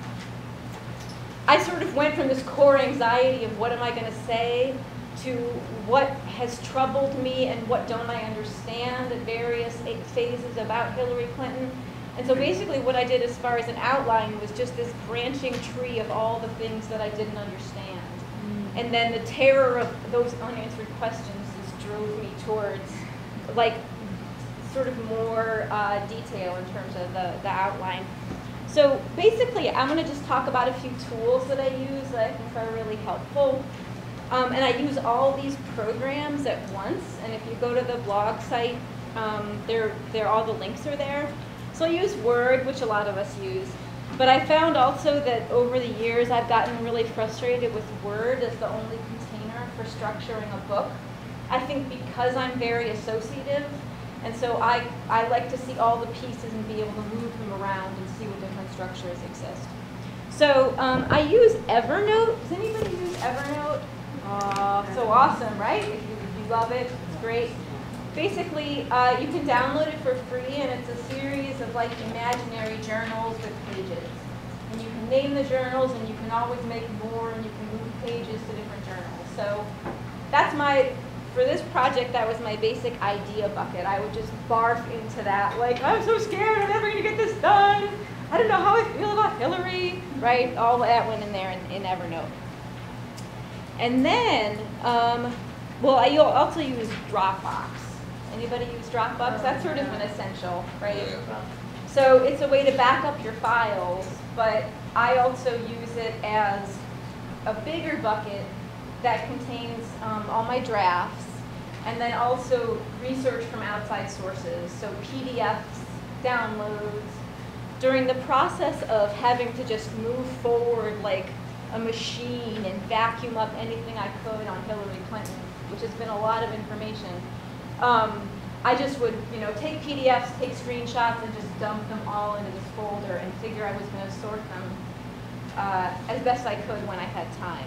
I sort of went from this core anxiety of what am I going to say to what has troubled me and what don't I understand at various phases about Hillary Clinton. And so basically what I did as far as an outline was just this branching tree of all the things that I didn't understand. Mm. And then the terror of those unanswered questions just drove me towards, like, sort of more uh, detail in terms of the, the outline. So basically, I'm going to just talk about a few tools that I use that I think are really helpful. Um, and I use all these programs at once. And if you go to the blog site, um, they're, they're, all the links are there. So I use Word, which a lot of us use. But I found also that over the years, I've gotten really frustrated with Word as the only container for structuring a book. I think because I'm very associative, and so I, I like to see all the pieces and be able to move them around and see what different structures exist. So um, I use Evernote. Does anybody use Evernote? Uh, so awesome, right? If you, if you love it, it's great. Basically, uh, you can download it for free, and it's a series of like imaginary journals with pages. And you can name the journals, and you can always make more, and you can move pages to different journals. So that's my, for this project, that was my basic idea bucket. I would just barf into that, like, I'm so scared, I'm never going to get this done. I don't know how I feel about Hillary, right? All that went in there in, in Evernote. And then, um, well, I also use Dropbox. Anybody use Dropbox? That's sort of an essential, right? So it's a way to back up your files, but I also use it as a bigger bucket that contains um, all my drafts, and then also research from outside sources, so P D Fs, downloads. During the process of having to just move forward like a machine and vacuum up anything I could on Hillary Clinton, which has been a lot of information, um, I just would, you know, take P D Fs, take screenshots, and just dump them all into this folder and figure I was going to sort them uh, as best I could when I had time.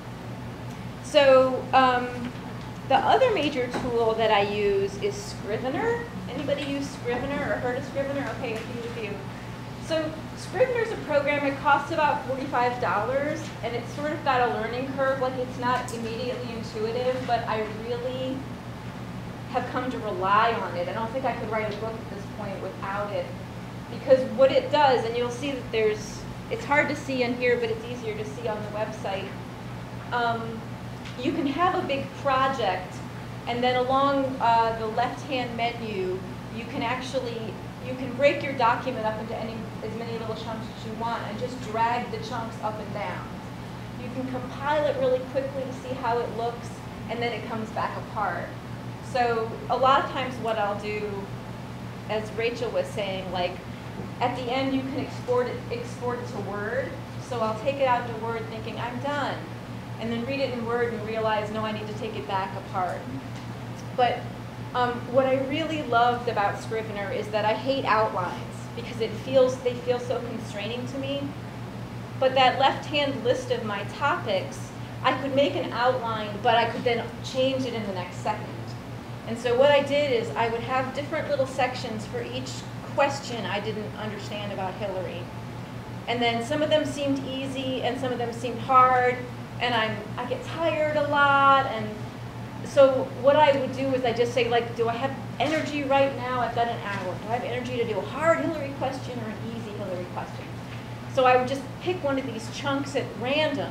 So um, the other major tool that I use is Scrivener. Anybody use Scrivener or heard of Scrivener? Okay, a few of you. So Scrivener is a program. It costs about forty-five dollars, and it's sort of got a learning curve. Like, it's not immediately intuitive, but I really have come to rely on it. I don't think I could write a book at this point without it, because what it does, and you'll see that there's, it's hard to see in here, but it's easier to see on the website. Um, you can have a big project, and then along uh, the left-hand menu, you can actually, you can break your document up into any, as many little chunks as you want, and just drag the chunks up and down. You can compile it really quickly to see how it looks, and then it comes back apart. So a lot of times what I'll do, as Rachel was saying, like at the end you can export it, export it to Word. So I'll take it out to Word thinking I'm done, and then read it in Word and realize, no, I need to take it back apart. But um, what I really loved about Scrivener is that I hate outlines because it feels, they feel so constraining to me. But that left-hand list of my topics, I could make an outline, but I could then change it in the next second. And so what I did is I would have different little sections for each question I didn't understand about Hillary. And then some of them seemed easy and some of them seemed hard, and I'm, I get tired a lot. And so what I would do is I just say, like, do I have energy right now? I've got an hour. Do I have energy to do a hard Hillary question or an easy Hillary question? So I would just pick one of these chunks at random.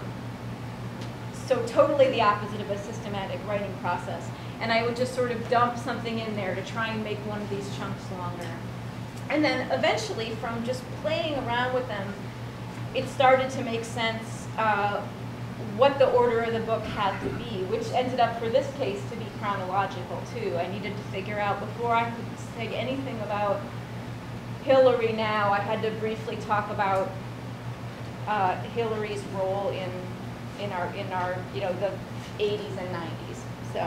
So totally the opposite of a systematic writing process. And I would just sort of dump something in there to try and make one of these chunks longer. And then eventually, from just playing around with them, it started to make sense uh, what the order of the book had to be, which ended up, for this case, to be chronological, too. I needed to figure out, before I could say anything about Hillary now, I had to briefly talk about uh, Hillary's role in, in, our, in our, you know, the eighties and nineties. So.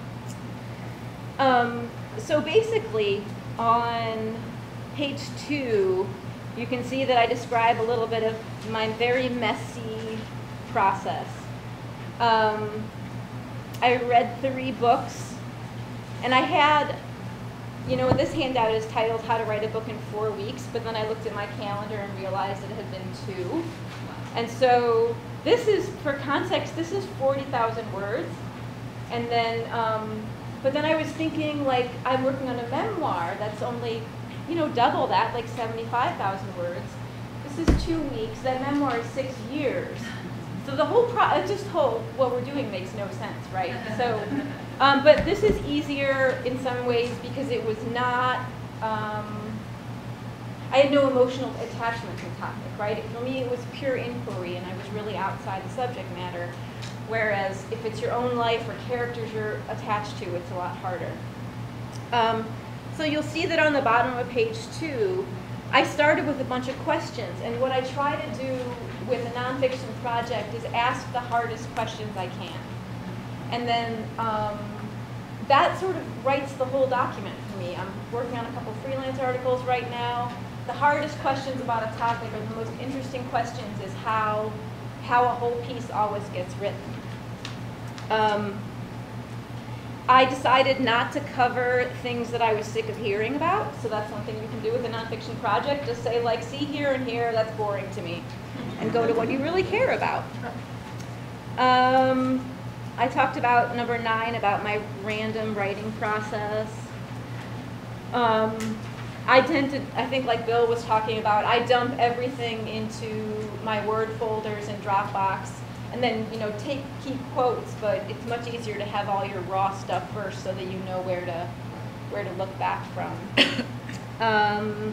Um, so basically, on page two, you can see that I describe a little bit of my very messy process. Um, I read three books, and I had, you know, this handout is titled How to Write a Book in Four Weeks, but then I looked at my calendar and realized that it had been two. And so this is, for context, this is forty thousand words. And then, um, but then I was thinking, like, I'm working on a memoir that's only, you know, double that, like seventy-five thousand words. This is two weeks. That memoir is six years. So the whole pro, just whole, what we're doing makes no sense, right? So, um, but this is easier in some ways because it was not, um, I had no emotional attachment to the topic, right? For me, it was pure inquiry, and I was really outside the subject matter. Whereas if it's your own life or characters you're attached to, it's a lot harder. Um, so you'll see that on the bottom of page two, I started with a bunch of questions. And what I try to do with a nonfiction project is ask the hardest questions I can. And then um, that sort of writes the whole document for me. I'm working on a couple freelance articles right now. The hardest questions about a topic, or the most interesting questions, is how how a whole piece always gets written. Um, I decided not to cover things that I was sick of hearing about, so that's one thing you can do with a nonfiction project. Just say, like, see here and here, that's boring to me, and go to what you really care about. Um, I talked about number nine, about my random writing process. Um, I tend to, I think like Bill was talking about, I dump everything into my Word folders in Dropbox, and then, you know, take, keep quotes, but it's much easier to have all your raw stuff first so that you know where to, where to look back from. um,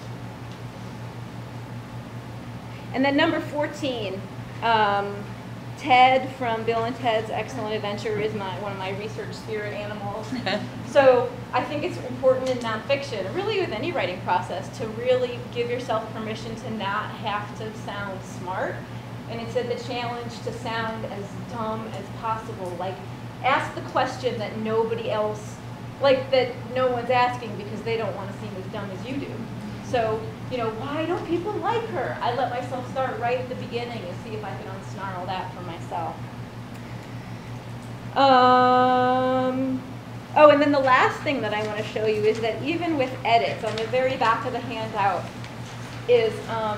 and then number fourteen, um, Ted from Bill and Ted's Excellent Adventure is my, one of my research spirit animals. So I think it's important in nonfiction, really with any writing process, to really give yourself permission to not have to sound smart. And instead the challenge to sound as dumb as possible. Like, ask the question that nobody else like that no one's asking because they don't want to seem as dumb as you do. So, you know, why don't people like her? I let myself start right at the beginning and see if I can unsnarl that for myself. Um, oh, and then the last thing that I want to show you is that even with edits, on the very back of the handout is um,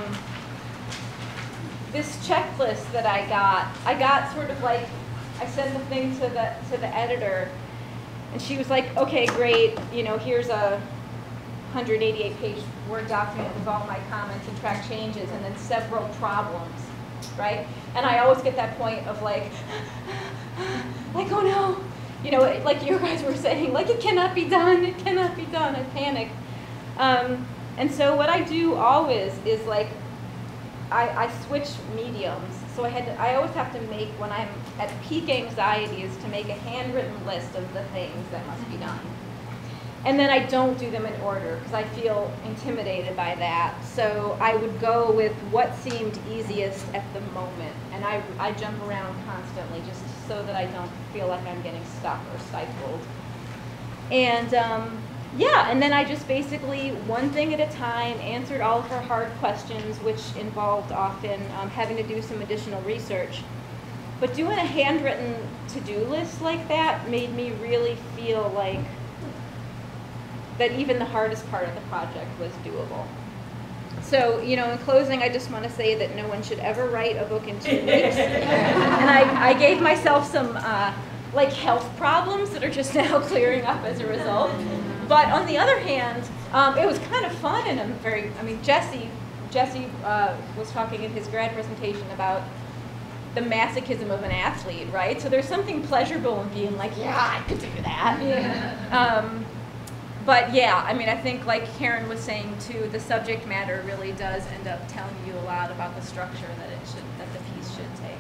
this checklist that I got. I got sort of like, I sent the thing to the, to the editor, and she was like, okay, great, you know, here's a one hundred eighty-eight page Word document with all my comments and track changes, and then several problems, right? And I always get that point of like, like, oh no, you know, like you guys were saying, like it cannot be done, it cannot be done, I panic. Um, and so what I do always is like, I, I switch mediums. So I had to, I always have to make, when I'm at peak anxiety, is to make a handwritten list of the things that must be done. And then I don't do them in order because I feel intimidated by that. So I would go with what seemed easiest at the moment. And I, I jump around constantly just so that I don't feel like I'm getting stuck or stifled. And um, yeah, and then I just basically, one thing at a time, answered all of her hard questions, which involved often um, having to do some additional research. But doing a handwritten to-do list like that made me really feel like that even the hardest part of the project was doable. So, you know, in closing, I just want to say that no one should ever write a book in two weeks. And I, I gave myself some, uh, like, health problems that are just now clearing up as a result. But on the other hand, um, it was kind of fun, and I'm very, I mean, Jesse, Jesse uh, was talking in his grad presentation about the masochism of an athlete, right? So there's something pleasurable in being like, yeah, I could do that. Yeah. Um, But yeah, I mean, I think like Karen was saying too, the subject matter really does end up telling you a lot about the structure that it should, that the piece should take.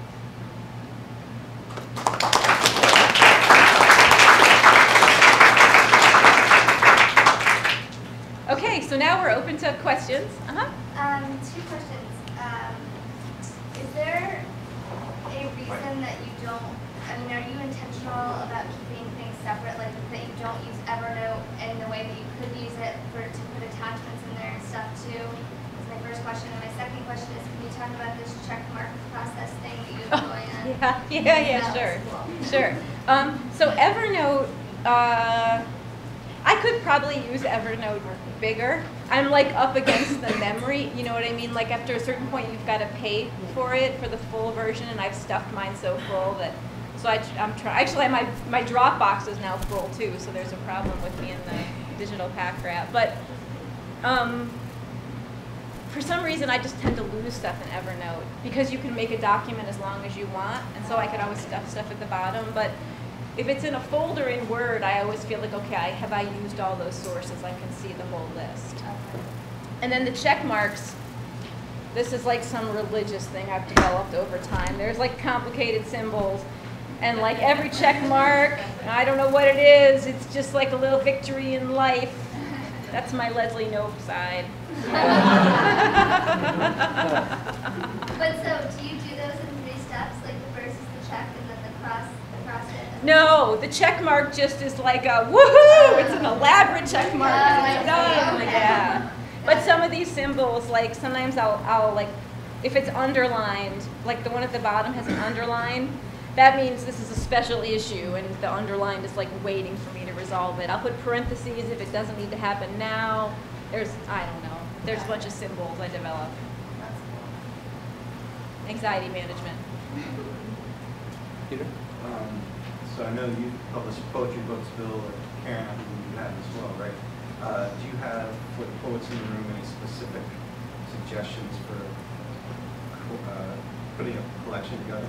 Okay, so now we're open to questions. Uh-huh. Um, two questions. Um, is there a reason that you don't, I mean, are you intentional about keeping things separate, like that you don't use Evernote in the way that you could use it for to put attachments in there and stuff too? That's my first question. And my second question is, can you talk about this check mark process thing that you have going on? Yeah, yeah, yeah, sure, cool. Sure. Um, so Evernote, uh, I could probably use Evernote bigger. I'm like up against the memory, you know what I mean? Like after a certain point, you've got to pay for it for the full version, and I've stuffed mine so full that. So I, I'm trying. Actually, my my Dropbox is now full too, so there's a problem with me in the digital pack rat. But um, for some reason, I just tend to lose stuff in Evernote because you can make a document as long as you want, and so I could always stuff stuff at the bottom. But if it's in a folder in Word, I always feel like, okay, I, have I used all those sources? I can see the whole list. And then the check marks. This is like some religious thing I've developed over time. There's like complicated symbols. And like every check mark, I don't know what it is, it's just like a little victory in life. That's my Leslie Knope side. But so, do you do those in three steps? Like the first is the check, and then the cross, the cross it? No, the check mark just is like a woohoo! It's an elaborate check mark. Oh, It's done. Yeah. But some of these symbols, like sometimes I'll, I'll like, if it's underlined, like the one at the bottom has an underline. That means this is a special issue, and the underlined is like waiting for me to resolve it. I'll put parentheses if it doesn't need to happen now. There's, I don't know, there's a bunch of symbols I develop. Anxiety management. Peter? Um, so I know you publish poetry books, Bill, or Karen, I think you have as well, right? Uh, do you have, for the poets in the room, any specific suggestions for uh, putting a collection together?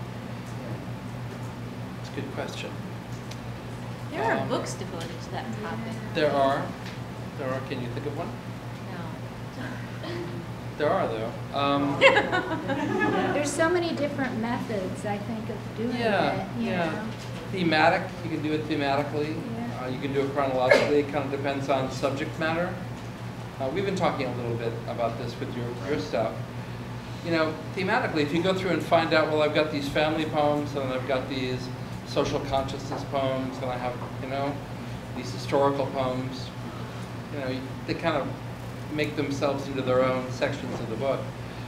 It's a good question. There are Um, books devoted to that topic. There are. There are. Can you think of one? No. There are, though. Um, There's so many different methods, I think, of doing yeah, it, you yeah. know. Thematic. You can do it thematically. Yeah. Uh, you can do it chronologically. It kind of depends on subject matter. Uh, we've been talking a little bit about this with your, your stuff. You know, thematically, if you go through and find out, well, I've got these family poems, and I've got these social consciousness poems, and I have, you know, these historical poems. You know, they kind of make themselves into their own sections of the book.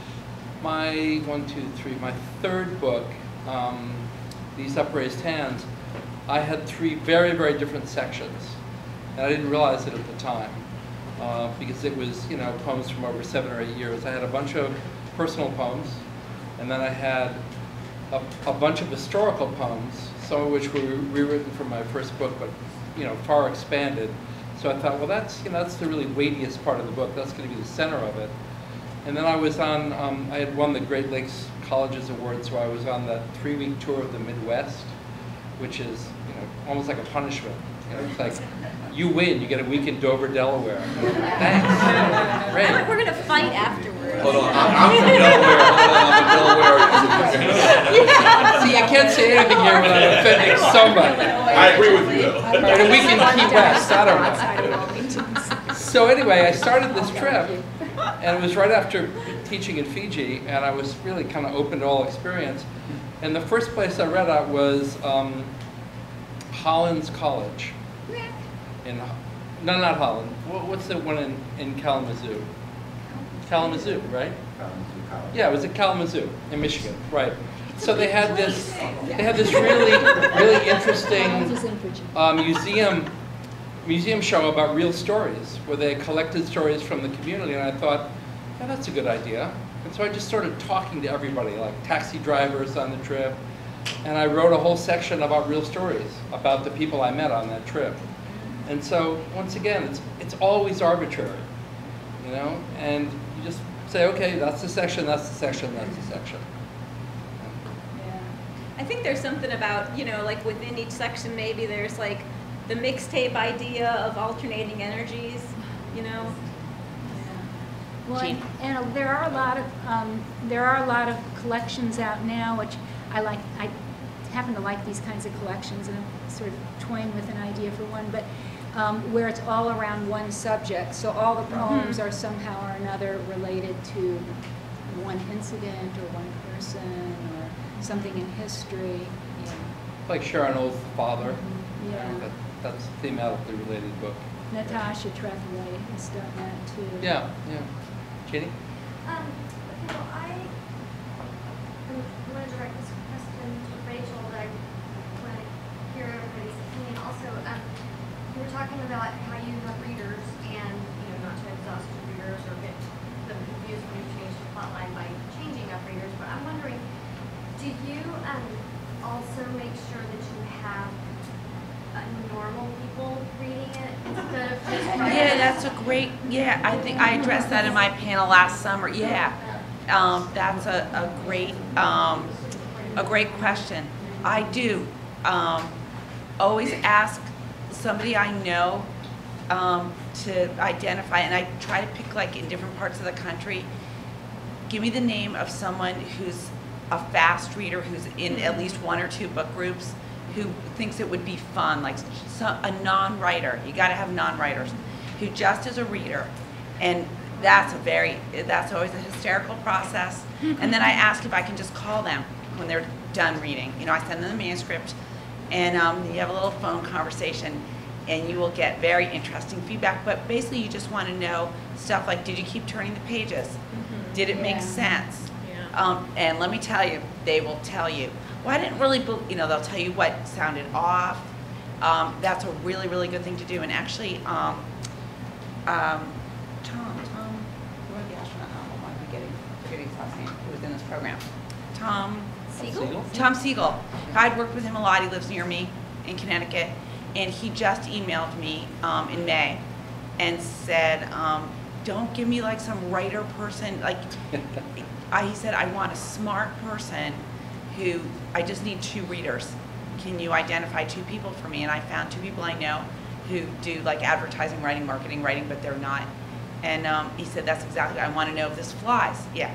My one, two, three, my third book, um, These Upraised Hands, I had three very, very different sections. And I didn't realize it at the time, uh, because it was, you know, poems from over seven or eight years. I had a bunch of personal poems, and then I had a, a bunch of historical poems, some of which were rewritten from my first book, but, you know, far expanded. So I thought, well, that's, you know, that's the really weightiest part of the book. That's going to be the center of it. And then I was on, um, I had won the Great Lakes Colleges Award, so I was on that three-week tour of the Midwest, which is, you know, almost like a punishment. You know, it's like, you win, you get a week in Dover, Delaware. Thanks. Great. We're going to fight afterwards. Hold on, I'm I'm from Delaware. Hold on, I'm from Delaware. See, I can't say anything here when I'm offending somebody. I agree with you, though. Or a week in Key West, I don't know. So anyway, I started this trip, and it was right after teaching in Fiji, and I was really kind of open to all experience. And the first place I read at was um, Hollins College. In, no, not Holland. What, what's the one in, in Kalamazoo? Kalamazoo, right? Yeah, it was at Kalamazoo in Michigan, right? So they had this, they had this really, really interesting uh, museum, museum show about real stories, where they collected stories from the community, and I thought, yeah, that's a good idea. And so I just started talking to everybody, like taxi drivers on the trip, and I wrote a whole section about real stories, about the people I met on that trip. And so, once again, it's, it's always arbitrary, you know? And you just say, okay, that's the section, that's the section, that's the section. Yeah. I think there's something about, you know, like within each section, maybe there's like the mixtape idea of alternating energies, you know? Well, and, and there are a lot of um, there are a lot of collections out now, which I like. I happen to like these kinds of collections, and I'm sort of toying with an idea for one, but um, where it's all around one subject. So all the poems are somehow or another related to one incident or one person or something in history. Yeah. Like Sharon Old's father. Yeah. That, that's a thematically related book. Natasha Trethewey has done that too. Yeah, yeah. Jenny? Um, okay, well, I want to direct this question to Rachel, but I want to hear everybody's opinion. Also, um, you were talking about how you have readers and, you know, not to exhaust your readers or get them confused when you change the plot line by changing up readers, but I'm wondering, do you um, also make sure that you have uh, normal people reading it instead of just Yeah, that's a great, yeah, I think I addressed that in my panel last summer. Yeah, um, that's a, a great, um, a great question. I do um, always ask somebody I know um, to identify, and I try to pick like in different parts of the country, give me the name of someone who's a fast reader, who's in at least one or two book groups, who thinks it would be fun, like some, a non-writer. You got to have non-writers who just is a reader, and that's a very that's always a hysterical process. And then I ask if I can just call them when they're done reading. You know, I send them the manuscript, and um, you have a little phone conversation, and you will get very interesting feedback. But basically, you just want to know stuff like, did you keep turning the pages? Mm-hmm. Did it make Yeah. sense? Yeah. Um, and let me tell you, they will tell you. Well, I didn't really, you know, they'll tell you what sounded off. Um, that's a really, really good thing to do. And actually, um, um, Tom, Tom, who are the astronaut? Oh, why am I getting, forgetting his last name? Who was in this program? Tom Siegel? Siegel? Tom Siegel. I'd worked with him a lot. He lives near me in Connecticut. And he just emailed me um, in May and said, um, don't give me like some writer person. Like, I, he said, I want a smart person who, I just need two readers. Can you identify two people for me? And I found two people I know who do like advertising, writing, marketing, writing, but they're not. And um, he said, that's exactly, I want to know if this flies. Yeah.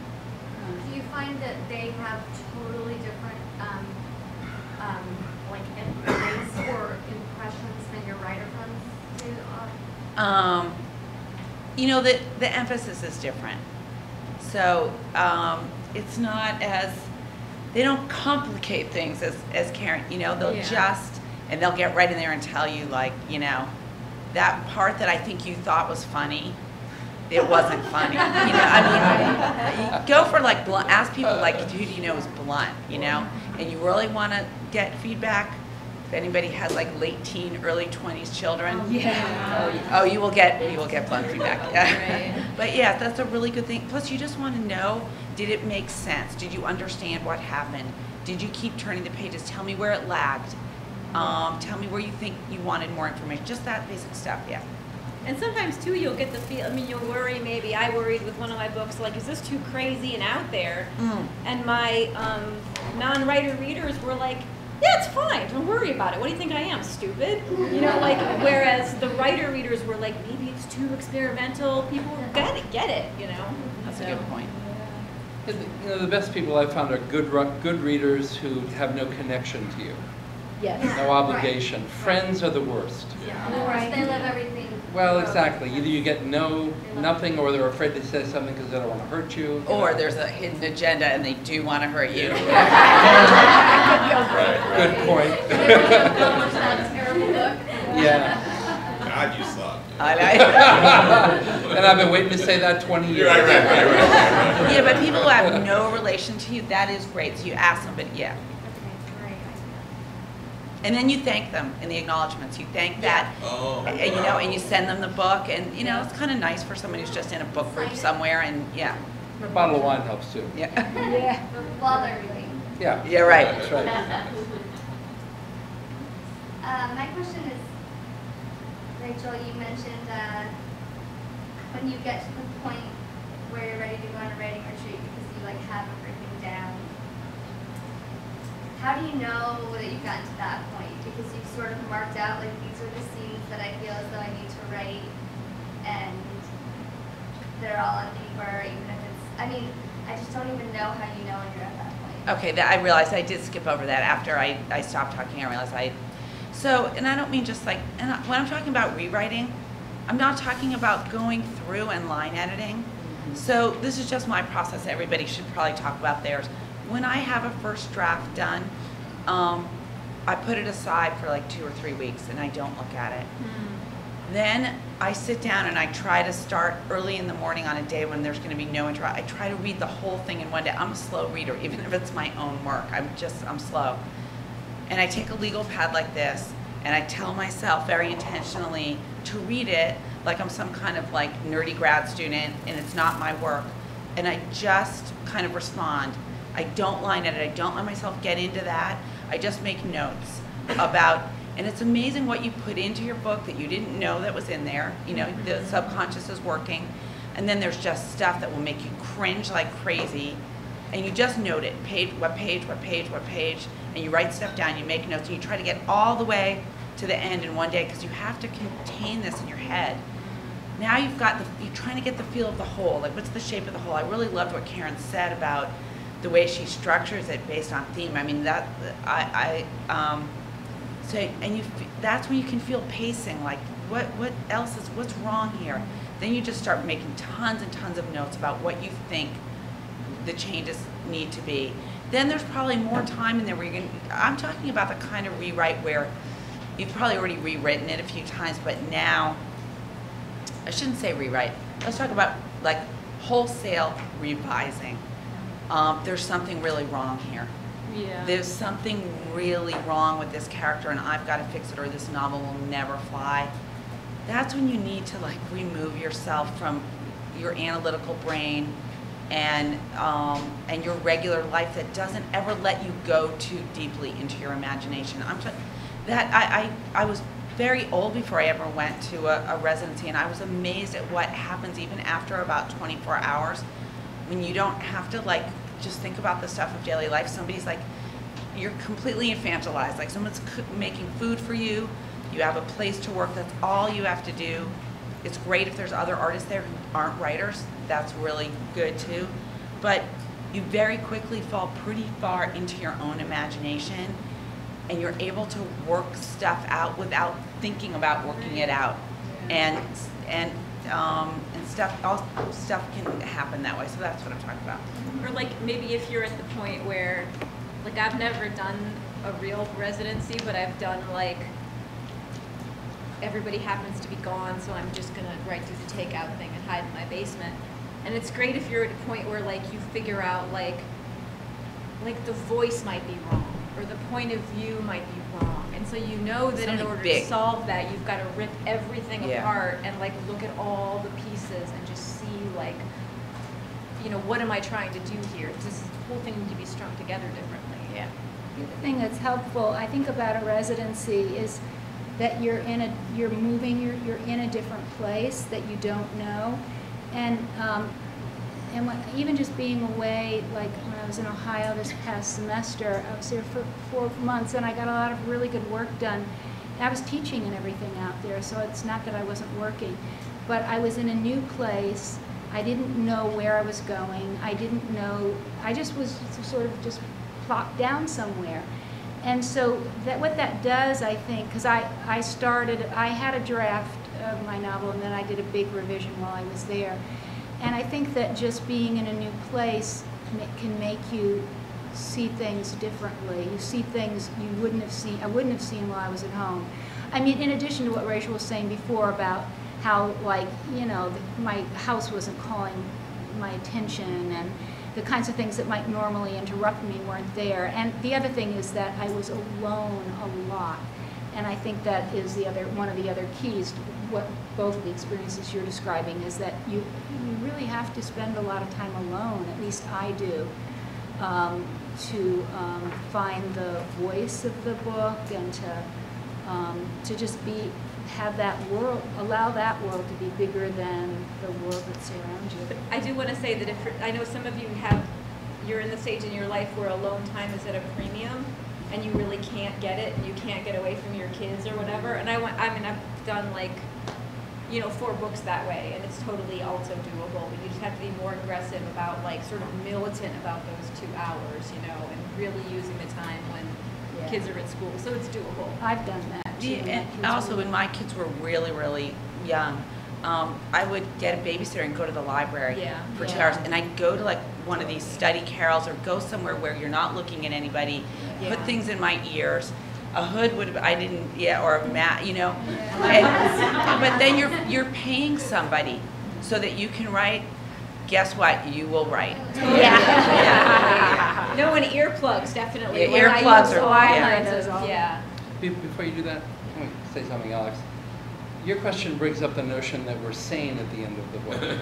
Do you find that they have totally different, um, um, like, advice or impressions than your writer friends do? Um, you know, the, the emphasis is different. So um, it's not as, they don't complicate things as, as Karen, you know, they'll Yeah. just and they'll get right in there and tell you, like, you know, that part that I think you thought was funny, it wasn't funny. You know, I mean, go for like blunt. Ask people like, who do you know is blunt? You know, and you really want to get feedback. If anybody has like late teen, early twenties children, Yeah. oh, you will get you will get blunt feedback. Yeah. But yeah, that's a really good thing. Plus, you just want to know: did it make sense? Did you understand what happened? Did you keep turning the pages? Tell me where it lagged. Um, tell me where you think you wanted more information. Just that basic stuff, yeah. And sometimes too, you'll get the feel. I mean, you'll worry. Maybe I worried with one of my books, like, is this too crazy and out there? Mm. And my um, non-writer readers were like, yeah, it's fine. Don't worry about it. What do you think I am, stupid? You know, like, whereas the writer readers were like, maybe it's too experimental. People get it, get it. You know. That's a good point. And, you know, the best people I've found are good ru- good readers who have no connection to you, Yes. no obligation. Friends are the worst. Of course, they live everything. Well, exactly. Either you get no nothing, or they're afraid to say something because they don't want to hurt you. you Or know. there's a hidden agenda and they do want to hurt you. Good point. Terrible book. Yeah. God, you suck. I know. And I've been waiting to say that twenty years. Right, right, right, right, right, right. Yeah, but people who have no relation to you, that is great. So you ask them, but yeah. And then you thank them in the acknowledgments. You thank that, Oh. and, you know, and you send them the book, and you know, it's kind of nice for someone who's just in a book group somewhere, and yeah, A bottle of wine helps too. yeah, Yeah. While they're reading. Yeah. yeah, right. That's right. Uh, my question is, Rachel, you mentioned uh, when you get to the point where you're ready to go on a writing retreat because you like have everything down. How do you know that you've gotten to that point? Because you've sort of marked out like these are the scenes that I feel as though I need to write, and they're all on paper, even if it's. I mean, I just don't even know how you know when you're at that point. Okay, that, I realized I did skip over that after I, I stopped talking. I realized I, so, and I don't mean just like, and I, when I'm talking about rewriting, I'm not talking about going through and line editing. So this is just my process. Everybody should probably talk about theirs. When I have a first draft done, um, I put it aside for like two or three weeks and I don't look at it. Hmm. Then I sit down and I try to start early in the morning on a day when there's going to be no intro. I try to read the whole thing in one day. I'm a slow reader, even if it's my own work. I'm just, I'm slow. And I take a legal pad like this and I tell myself very intentionally to read it like I'm some kind of like nerdy grad student and it's not my work. And I just kind of respond. I don't line edit. I don't let myself get into that. I just make notes about, and it's amazing what you put into your book that you didn't know that was in there. You know, the subconscious is working. And then there's just stuff that will make you cringe like crazy. And you just note it, page, what page, what page, what page. And you write stuff down, you make notes, and you try to get all the way to the end in one day because you have to contain this in your head. Now you've got the, you're trying to get the feel of the whole, like what's the shape of the whole. I really loved what Karen said about the way she structures it based on theme. I mean, that, I, I um, so, and you, that's when you can feel pacing, like what, what else is, what's wrong here? Then you just start making tons and tons of notes about what you think the changes need to be. Then there's probably more time in there where you're going to, I'm talking about the kind of rewrite where you've probably already rewritten it a few times, but now, I shouldn't say rewrite, let's talk about like wholesale revising. Um, there's something really wrong here. Yeah. There's something really wrong with this character and I've got to fix it or this novel will never fly. That's when you need to like remove yourself from your analytical brain and um, and your regular life that doesn't ever let you go too deeply into your imagination. I'm just, that I, I, I was very old before I ever went to a, a residency and I was amazed at what happens even after about twenty-four hours when you don't have to like just think about the stuff of daily life. Somebody's like, you're completely infantilized. Like someone's cook, making food for you. You have a place to work. That's all you have to do. It's great if there's other artists there who aren't writers. That's really good too. But you very quickly fall pretty far into your own imagination and you're able to work stuff out without thinking about working it out. And, and, um, and stuff, all stuff can happen that way. So that's what I'm talking about. Or like maybe if you're at the point where, like I've never done a real residency, but I've done like, everybody happens to be gone, so I'm just gonna write through the takeout thing and hide in my basement. And it's great if you're at a point where like you figure out like, like the voice might be wrong, or the point of view might be wrong. And so you know that in Something order big. to solve that, you've got to rip everything Yeah. apart and like look at all the pieces and just see like, you know, what am I trying to do here? This whole thing needs to be strung together differently. Yeah. The other thing that's helpful, I think, about a residency is that you're in a, you're moving, you're, you're in a different place that you don't know. And, um, and when, even just being away, like when I was in Ohio this past semester, I was there for four months and I got a lot of really good work done. And I was teaching and everything out there, so it's not that I wasn't working. But I was in a new place. I didn't know where I was going. I didn't know, I just was sort of just plopped down somewhere. And so that what that does, I think, because I, I started, I had a draft of my novel and then I did a big revision while I was there. And I think that just being in a new place can make you see things differently. You see things you wouldn't have seen, I wouldn't have seen while I was at home. I mean, in addition to what Rachel was saying before about how, like, you know, my house wasn't calling my attention and the kinds of things that might normally interrupt me weren't there. And the other thing is that I was alone a lot. And I think that is the other, one of the other keys to what both of the experiences you're describing is that you, you really have to spend a lot of time alone, at least I do, um, to um, find the voice of the book and to, um, to just be, have that world, allow that world to be bigger than the world that's around you. But I do want to say that if, I know some of you have, you're in the stage in your life where alone time is at a premium and you really can't get it and you can't get away from your kids or whatever. And I went, I mean, I've done like, you know, four books that way and it's totally also doable, but you just have to be more aggressive about like sort of militant about those two hours, you know, and really using the time when Yeah. kids are at school. So it's doable. I've done that too. Yeah, My and kids also were- when my kids were really, really young, um, I would get a babysitter and go to the library Yeah. for two Yeah. hours. And I'd go to like one of these study carols or go somewhere where you're not looking at anybody, Yeah. put things in my ears. A hood would have, I didn't, yeah, or a mat, you know. Yeah. And, but then you're, you're paying somebody so that you can write. Guess what? You will write. Yeah. No, and earplugs, definitely. Yeah, Like, I earplugs use are- all yeah. kinds of- Those all- Yeah. Be- Before you do that, can we say something, Alex? Your question brings up the notion that we're sane at the end of the book.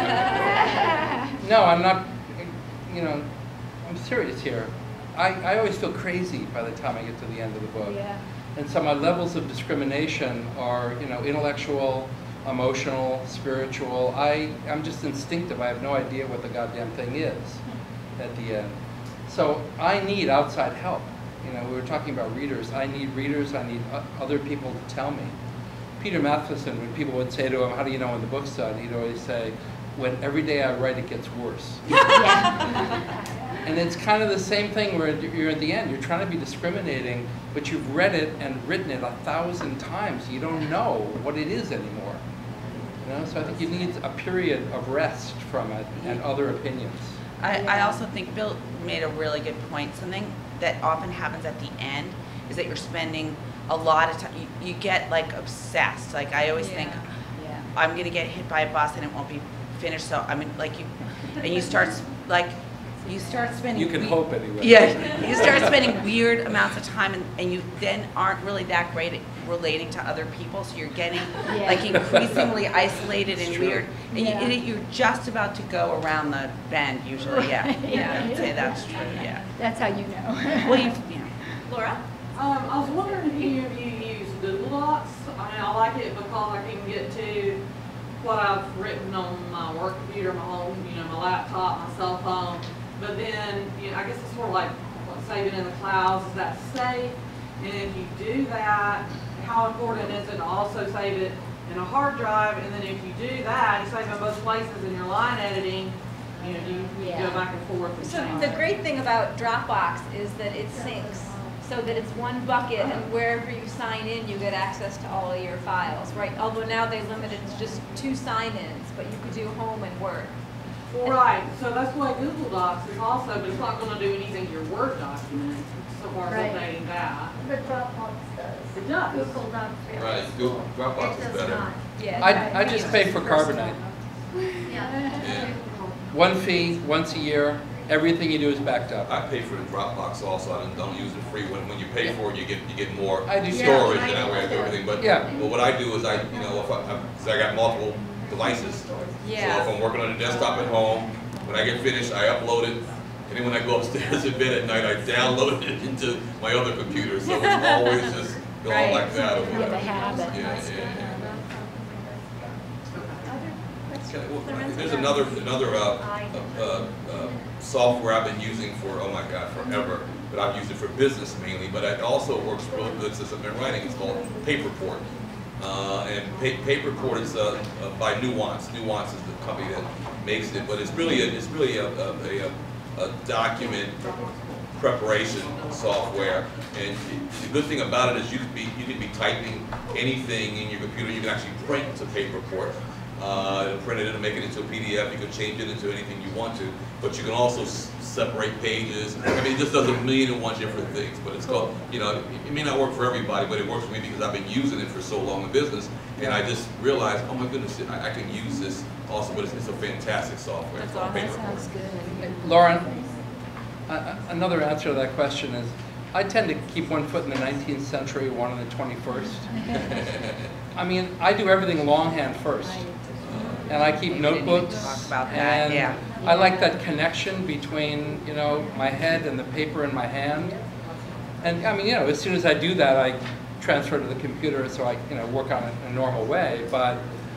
No, I'm not, you know, I'm serious here. I, I always feel crazy by the time I get to the end of the book. Yeah. And so my levels of discrimination are, you know, intellectual, emotional, spiritual. I, I'm just instinctive. I have no idea what the goddamn thing is at the end. So I need outside help. You know, we were talking about readers. I need readers. I need o- other people to tell me. Peter Matheson, when people would say to him, how do you know when the book's done? He'd always say, when every day I write, it gets worse. And it's kind of the same thing where you're at the end. You're trying to be discriminating, but you've read it and written it a thousand times. You don't know what it is anymore. You know? So I think you need a period of rest from it and other opinions. I, I Yeah. also think Bill made a really good point. Something that often happens at the end is that you're spending a lot of time, you, you get like obsessed. Like I always think, Yeah. I'm gonna get hit by a bus and it won't be finished, so I mean, like you, and you start, s- like, you start spending. You can we- hope anyway. Yeah, you start spending weird amounts of time and, and you then aren't really that great at relating to other people, so you're getting Yeah. like increasingly isolated It's and true. weird. And Yeah. you, you're just about to go around the bend usually, yeah. Right. Yeah, I would say that's true, yeah. That's how you know. Well, you've, yeah. Laura? Um, I was wondering if any of you use Google Docs. I mean, I like it because I can get to what I've written on my work computer, my home, you know, my laptop, my cell phone. But then, you know, I guess it's sort of like what, saving in the clouds. Is that safe? And if you do that, how important is it to also save it in a hard drive? And then if you do that, you save in both places in your line editing. You know, you, you Yeah. go back and forth and So change the it. great thing about Dropbox is that it syncs, so that it's one bucket, and wherever you sign in, you get access to all of your files, right? Although now they limit it to just two sign-ins, but you could do home and work. Right, so that's why Google Docs is also, but it's not gonna do anything to your Word document as far as Right. updating high. But Dropbox does. It does. Google Docs. really. Right, Google, Dropbox It is does better. not. Yeah. I, I just pay for Carbonite. Yeah. Yeah. One fee, once a year, everything you do is backed up. I pay for the Dropbox also, I don't, don't use it free. When, when you pay for it, you get, you get more I do too. storage, Yeah, and that way I do everything. But, Yeah. but what I do is I, you know, if I, I, 'cause I got multiple devices. So Yeah. if I'm working on a desktop at home, when I get finished, I upload it. And then when I go upstairs in bed at night, I download it into my other computer. So it's always just going Right. like that or You have a whatever. habit. Yeah, yeah, yeah. Other Okay, well, there's another, another uh, uh, uh, uh, software I've been using for, oh my God, forever, but I've used it for business mainly, but it also works real good since I've been writing. It's called Paperport. Uh, and pa Paperport is uh, uh, by Nuance. Nuance is the company that makes it, but it's really a, it's really a, a, a, a document preparation software. And the good thing about it is you can be you can be typing anything in your computer. You can actually print to Paperport. Uh, print it and make it into a P D F. You can change it into anything you want to, but you can also s separate pages. I mean, it just does a million and one different things. But it's called, you know, it may not work for everybody, but it works for me because I've been using it for so long in business, and I just realized, oh my goodness, I, I can use this also. But it's, it's a fantastic software. It's called that Paperport. sounds good. Lauren, uh, another answer to that question is, I tend to keep one foot in the nineteenth century, one in the twenty-first. I mean, I do everything longhand first. And I keep We didn't even notebooks. talk about that, And yeah. I like that connection between, you know, my head and the paper in my hand. And I mean, you know, as soon as I do that, I transfer to the computer so I, you know, work on it in a normal way. But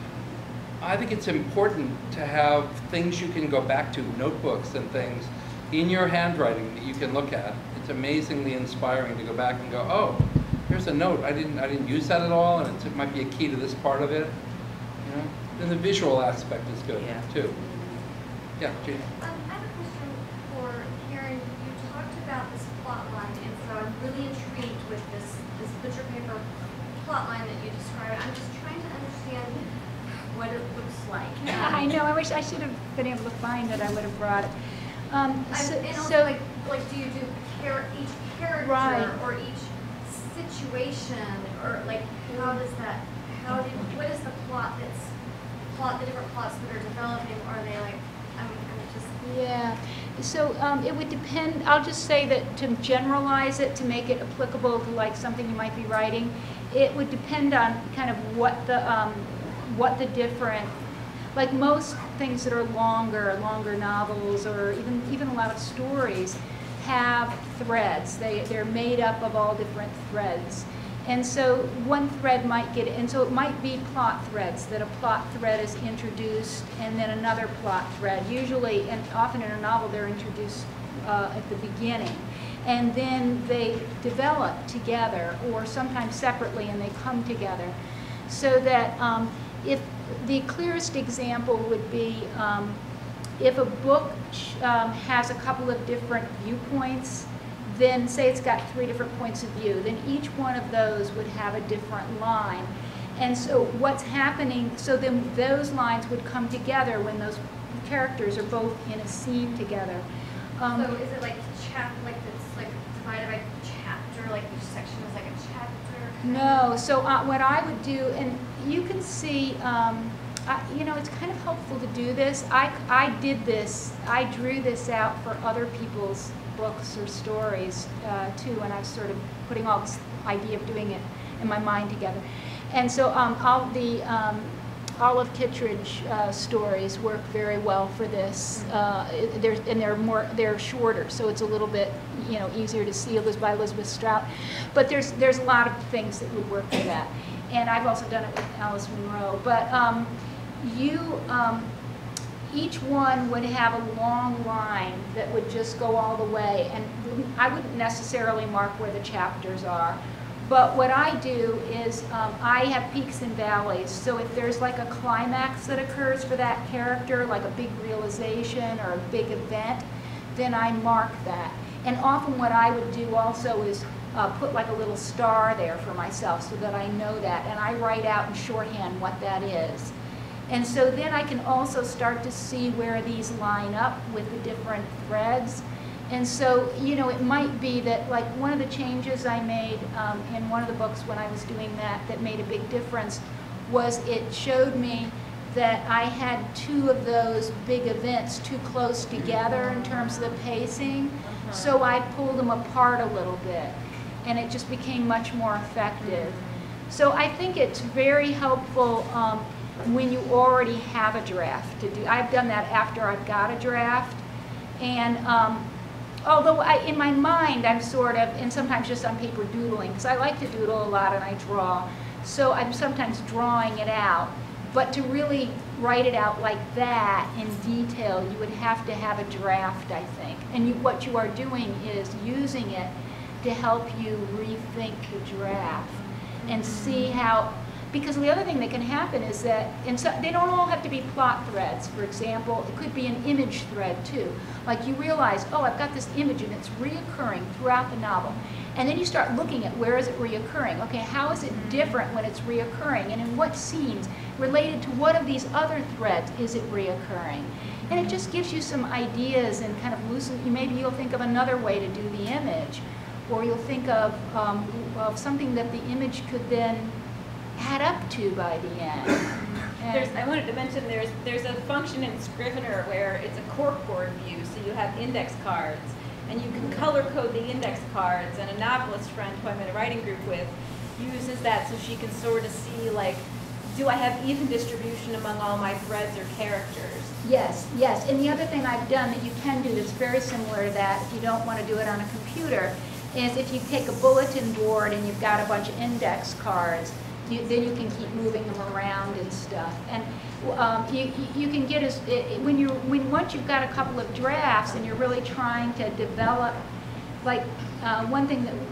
I think it's important to have things you can go back to, notebooks and things, in your handwriting that you can look at. It's amazingly inspiring to go back and go, oh, here's a note. I didn't, I didn't use that at all, and it's, it might be a key to this part of it. You know? And the visual aspect is good, Yeah. too. Yeah, Gina. Um, I have a question for Karen. You talked about this plot line, and so I'm really intrigued with this, this butcher paper plot line that you described. I'm just trying to understand what it looks like. I know, I wish I should have been able to find it, I would have brought it. Um, I'm- so, and also, so- like, like, do you do char each character Right. or each situation, or like, how does that, how do, what is the plot that's, plot, the different plots that are developing, or are they like, I'm, I'm just, yeah, so um, it would depend, I'll just say that to generalize it, to make it applicable to like something you might be writing, it would depend on kind of what the, um, what the different, like most things that are longer, longer novels, or even, even a lot of stories, have threads. They, they're made up of all different threads. And so one thread might get, and so it might be plot threads, that a plot thread is introduced and then another plot thread. Usually, and often in a novel, they're introduced uh, at the beginning. And then they develop together, or sometimes separately, and they come together. So that um, if the clearest example would be um, if a book um, has a couple of different viewpoints, then say it's got three different points of view, then each one of those would have a different line. And so what's happening, so then those lines would come together when those characters are both in a scene together. Um, so is it like chap, like it's like divided by chapter, like each section is like a chapter? No, so uh, what I would do, and you can see, um, I, you know, it's kind of helpful to do this. I, I did this, I drew this out for other people's books or stories uh, too, and I was sort of putting all this idea of doing it in my mind together. And so um, all the um, Olive Kittredge uh, stories work very well for this. Uh, they're, and they're more, they're shorter, so it's a little bit, you know, easier to see. Elizabeth by Elizabeth Strout. But there's there's a lot of things that would work for that. And I've also done it with Alice Munro. But um, you, um, each one would have a long line that would just go all the way, and I wouldn't necessarily mark where the chapters are. But what I do is um, I have peaks and valleys. So if there's like a climax that occurs for that character, like a big realization or a big event, then I mark that. And often what I would do also is uh, put like a little star there for myself so that I know that. And I write out in shorthand what that is. And so then I can also start to see where these line up with the different threads. And so, you know, it might be that, like, one of the changes I made um, in one of the books when I was doing that that made a big difference was it showed me that I had two of those big events too close together in terms of the pacing. Uh-huh. So I pulled them apart a little bit, and it just became much more effective. Mm-hmm. So I think it's very helpful um, when you already have a draft to do. I've done that after I've got a draft. And um, although I, in my mind, I'm sort of, and sometimes just on paper doodling, because I like to doodle a lot and I draw. So I'm sometimes drawing it out. But to really write it out like that in detail, you would have to have a draft, I think. And you, what you are doing is using it to help you rethink the draft and see how, because the other thing that can happen is that, and so they don't all have to be plot threads. For example, it could be an image thread too. Like you realize, oh, I've got this image and it's reoccurring throughout the novel. And then you start looking at where is it reoccurring? Okay, how is it different when it's reoccurring? And in what scenes? Related to what of these other threads is it reoccurring? And it just gives you some ideas and kind of loosen, maybe you'll think of another way to do the image. Or you'll think of, um, of something that the image could then add up to by the end. There's, I wanted to mention there's there's a function in Scrivener where it's a corkboard view, so you have index cards, and you can color code the index cards. And a novelist friend who I'm in a writing group with uses that so she can sort of see, like, do I have even distribution among all my threads or characters? Yes, yes. And the other thing I've done that you can do that's very similar to that, if you don't want to do it on a computer, is if you take a bulletin board and you've got a bunch of index cards, You, then you can keep moving them around and stuff. And um, you, you can get as when you when once you've got a couple of drafts and you're really trying to develop, like uh, one thing that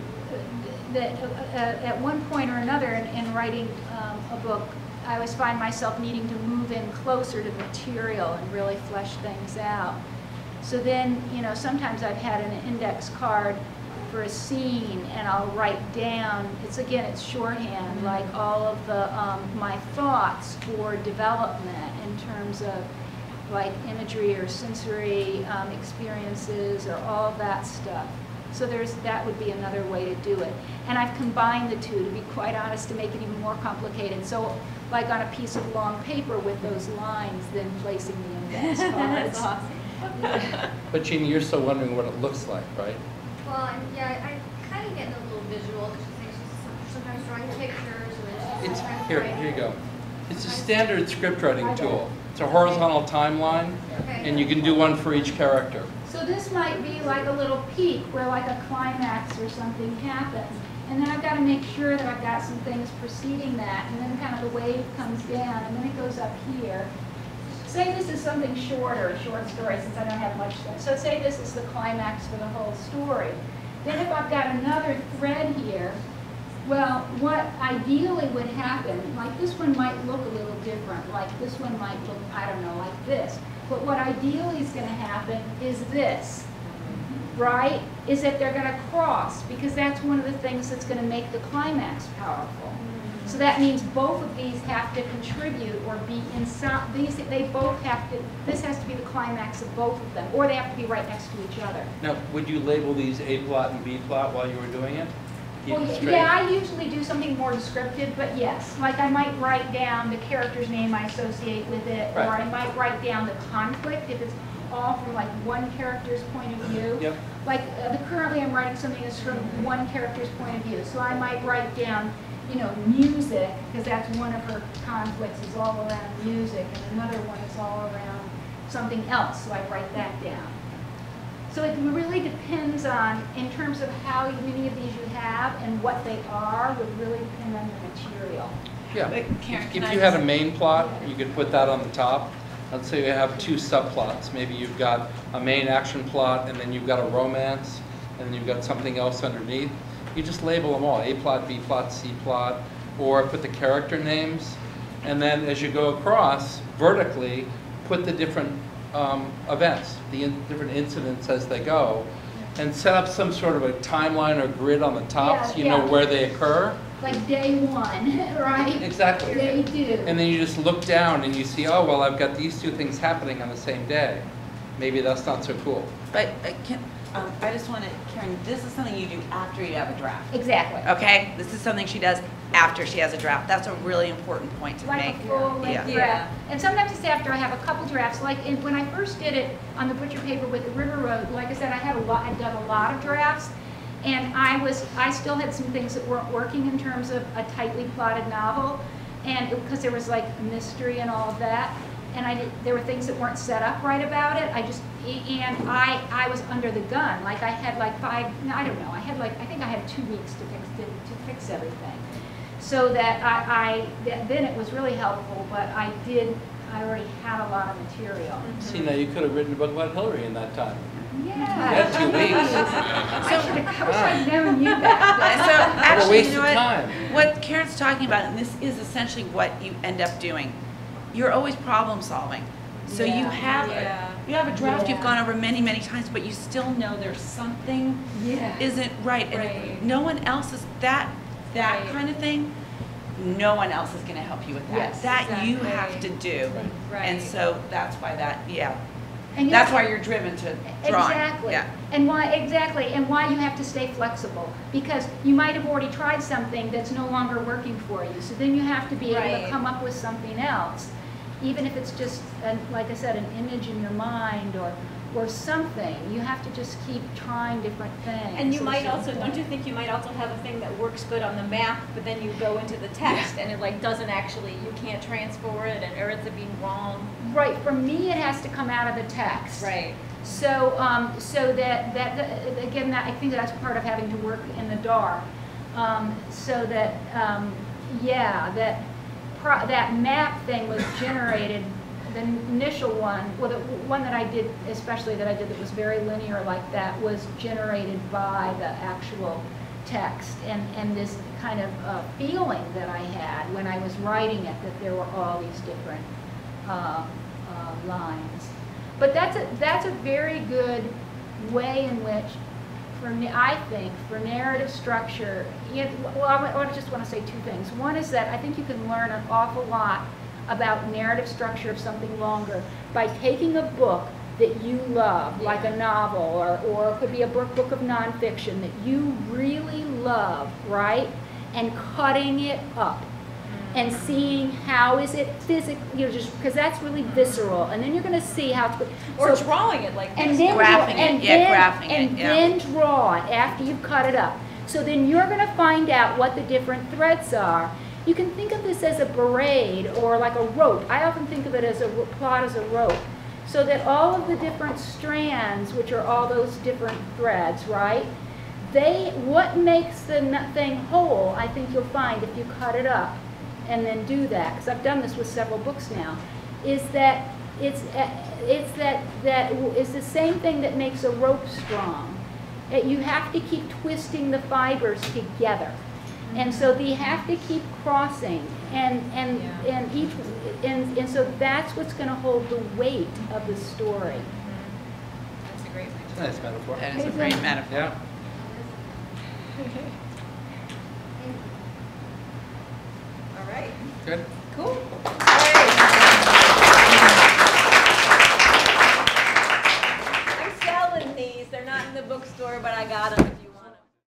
that uh, at one point or another in, in writing um, a book, I always find myself needing to move in closer to material and really flesh things out. So then, you know, sometimes I've had an index card for a scene, and I'll write down, it's again, it's shorthand, like all of the, um, my thoughts for development in terms of like imagery or sensory um, experiences or all that stuff. So there's, that would be another way to do it. And I've combined the two, to be quite honest, to make it even more complicated. So like on a piece of long paper with those lines, then placing the index cards. That's awesome. But Jeannie, you're still wondering what it looks like, right? Well, I'm, yeah, I kind of get a little visual because she's sometimes drawing pictures and then she's It's, sometimes here, writing. here you go. It's a standard script writing tool. It's a horizontal timeline, Okay. and you can do one for each character. So this might be like a little peak where like a climax or something happens. And then I've got to make sure that I've got some things preceding that, and then kind of the wave comes down, and then it goes up here. Say this is something shorter, a short story, since I don't have much time. So say this is the climax for the whole story. Then if I've got another thread here, well, what ideally would happen, like this one might look a little different, like this one might look, I don't know, like this. But what ideally is going to happen is this, right? Is that they're going to cross, because that's one of the things that's going to make the climax powerful. So that means both of these have to contribute or be inside, these, they both have to, this has to be the climax of both of them, or they have to be right next to each other. Now, would you label these A plot and B plot while you were doing it? Keep Well, it straight? yeah, I usually do something more descriptive, but yes. Like I might write down the character's name I associate with it, or Right. I might write down the conflict if it's all from like one character's point of view. Yep. Like uh, the, currently I'm writing something that's from one character's point of view. So I might write down, you know, music, because that's one of her conflicts is all around music, and another one is all around something else, so I write that down. So it really depends on, in terms of how many of these you have and what they are, would really depend on the material. Yeah. But Karen, If can if I you had a just- main plot, you could put that on the top. Let's say you have two subplots. Maybe you've got a main action plot, and then you've got a romance, and then you've got something else underneath. You just label them all, A plot, B plot, C plot, or put the character names. And then as you go across, vertically, put the different um, events, the in different incidents as they go, and set up some sort of a timeline or grid on the top, Yeah, so you yeah. know where they occur. Like day one, right? Exactly. Day two. And then you just look down and you see, oh, well, I've got these two things happening on the same day. Maybe that's not so cool. But uh, can, Um, I just want to, Karen, this is something you do after you have a draft. Exactly. Okay? This is something she does after she has a draft. That's a really important point to Like make. a full length Yeah. draft. And sometimes it's after I have a couple drafts. Like in, when I first did it on the butcher paper with the River Road, like I said, I had a lot, I'd done a lot of drafts. And I was, I still had some things that weren't working in terms of a tightly plotted novel. And because there was like mystery and all of that. And I did, there were things that weren't set up right about it. I just, and I, I was under the gun. Like I had like five, no, I don't know, I had like, I think I had two weeks to fix, to, to fix everything. So that I, I, then it was really helpful, but I did, I already had a lot of material. Mm-hmm. See, now you could have written a book about Hillary in that time. Yeah. You had two weeks. I should have, I wish I'd known you back So then. actually, waste you know of what? time. What Karen's talking about, and this is essentially what you end up doing. You're always problem solving. So you Yeah. have Yeah. a, you have a draft Yeah. you've gone over many, many times, but you still know there's something Yeah. isn't right. And Right. if no one else is that that Right. kind of thing, no one else is going to help you with that. Yes, that you exactly. have to do. Right. Right. And so that's why that, yeah. And you That's have- why you're driven to drawing. Exactly. Yeah. And why, exactly, and why you have to stay flexible. Because you might have already tried something that's no longer working for you. So then you have to be able Right. to come up with something else. Even if it's just, an, like I said, an image in your mind or, or something. You have to just keep trying different things. And you at a might certain also, point. don't you think you might also have a thing that works good on the map, but then you go into the text and it like doesn't actually, you can't transfer it and or it's being wrong. Right, for me, it has to come out of the text. Right. So, um, so that, that, that, again, that, I think that's part of having to work in the dark. Um, so that, um, yeah, that, pro that map thing was generated, the initial one, well, the one that I did, especially that I did that was very linear like that, was generated by the actual text. And, and this kind of uh, feeling that I had when I was writing it, that there were all these different uh, uh, lines. But that's a, that's a very good way in which, for I think, for narrative structure, you know, well, I, I just want to say two things. One is that I think you can learn an awful lot about narrative structure of something longer by taking a book that you love, like a novel, or, or it could be a book, book of nonfiction that you really love, right? And cutting it up. And seeing how is it physically, you know, just because that's really visceral, and then you're going to see how it's Or so, drawing it like and this. then Graphing draw- it, and yeah, then, graphing it, and yeah. then draw it after you've cut it up. So then you're going to find out what the different threads are. You can think of this as a braid or like a rope. I often think of it as a ro- plot as a rope, so that all of the different strands, which are all those different threads, right? They, what makes the n- thing whole, I think you'll find if you cut it up and then do that, because I've done this with several books now, is that it's uh, it's that that is the same thing that makes a rope strong. Uh, You have to keep twisting the fibers together, and so they have to keep crossing, and and Yeah. and each and and so that's what's going to hold the weight of the story. That's a great way. Nice metaphor. That is a great metaphor. Yeah. All right. Good. Cool. I'm selling these. They're not in the bookstore, but I got them.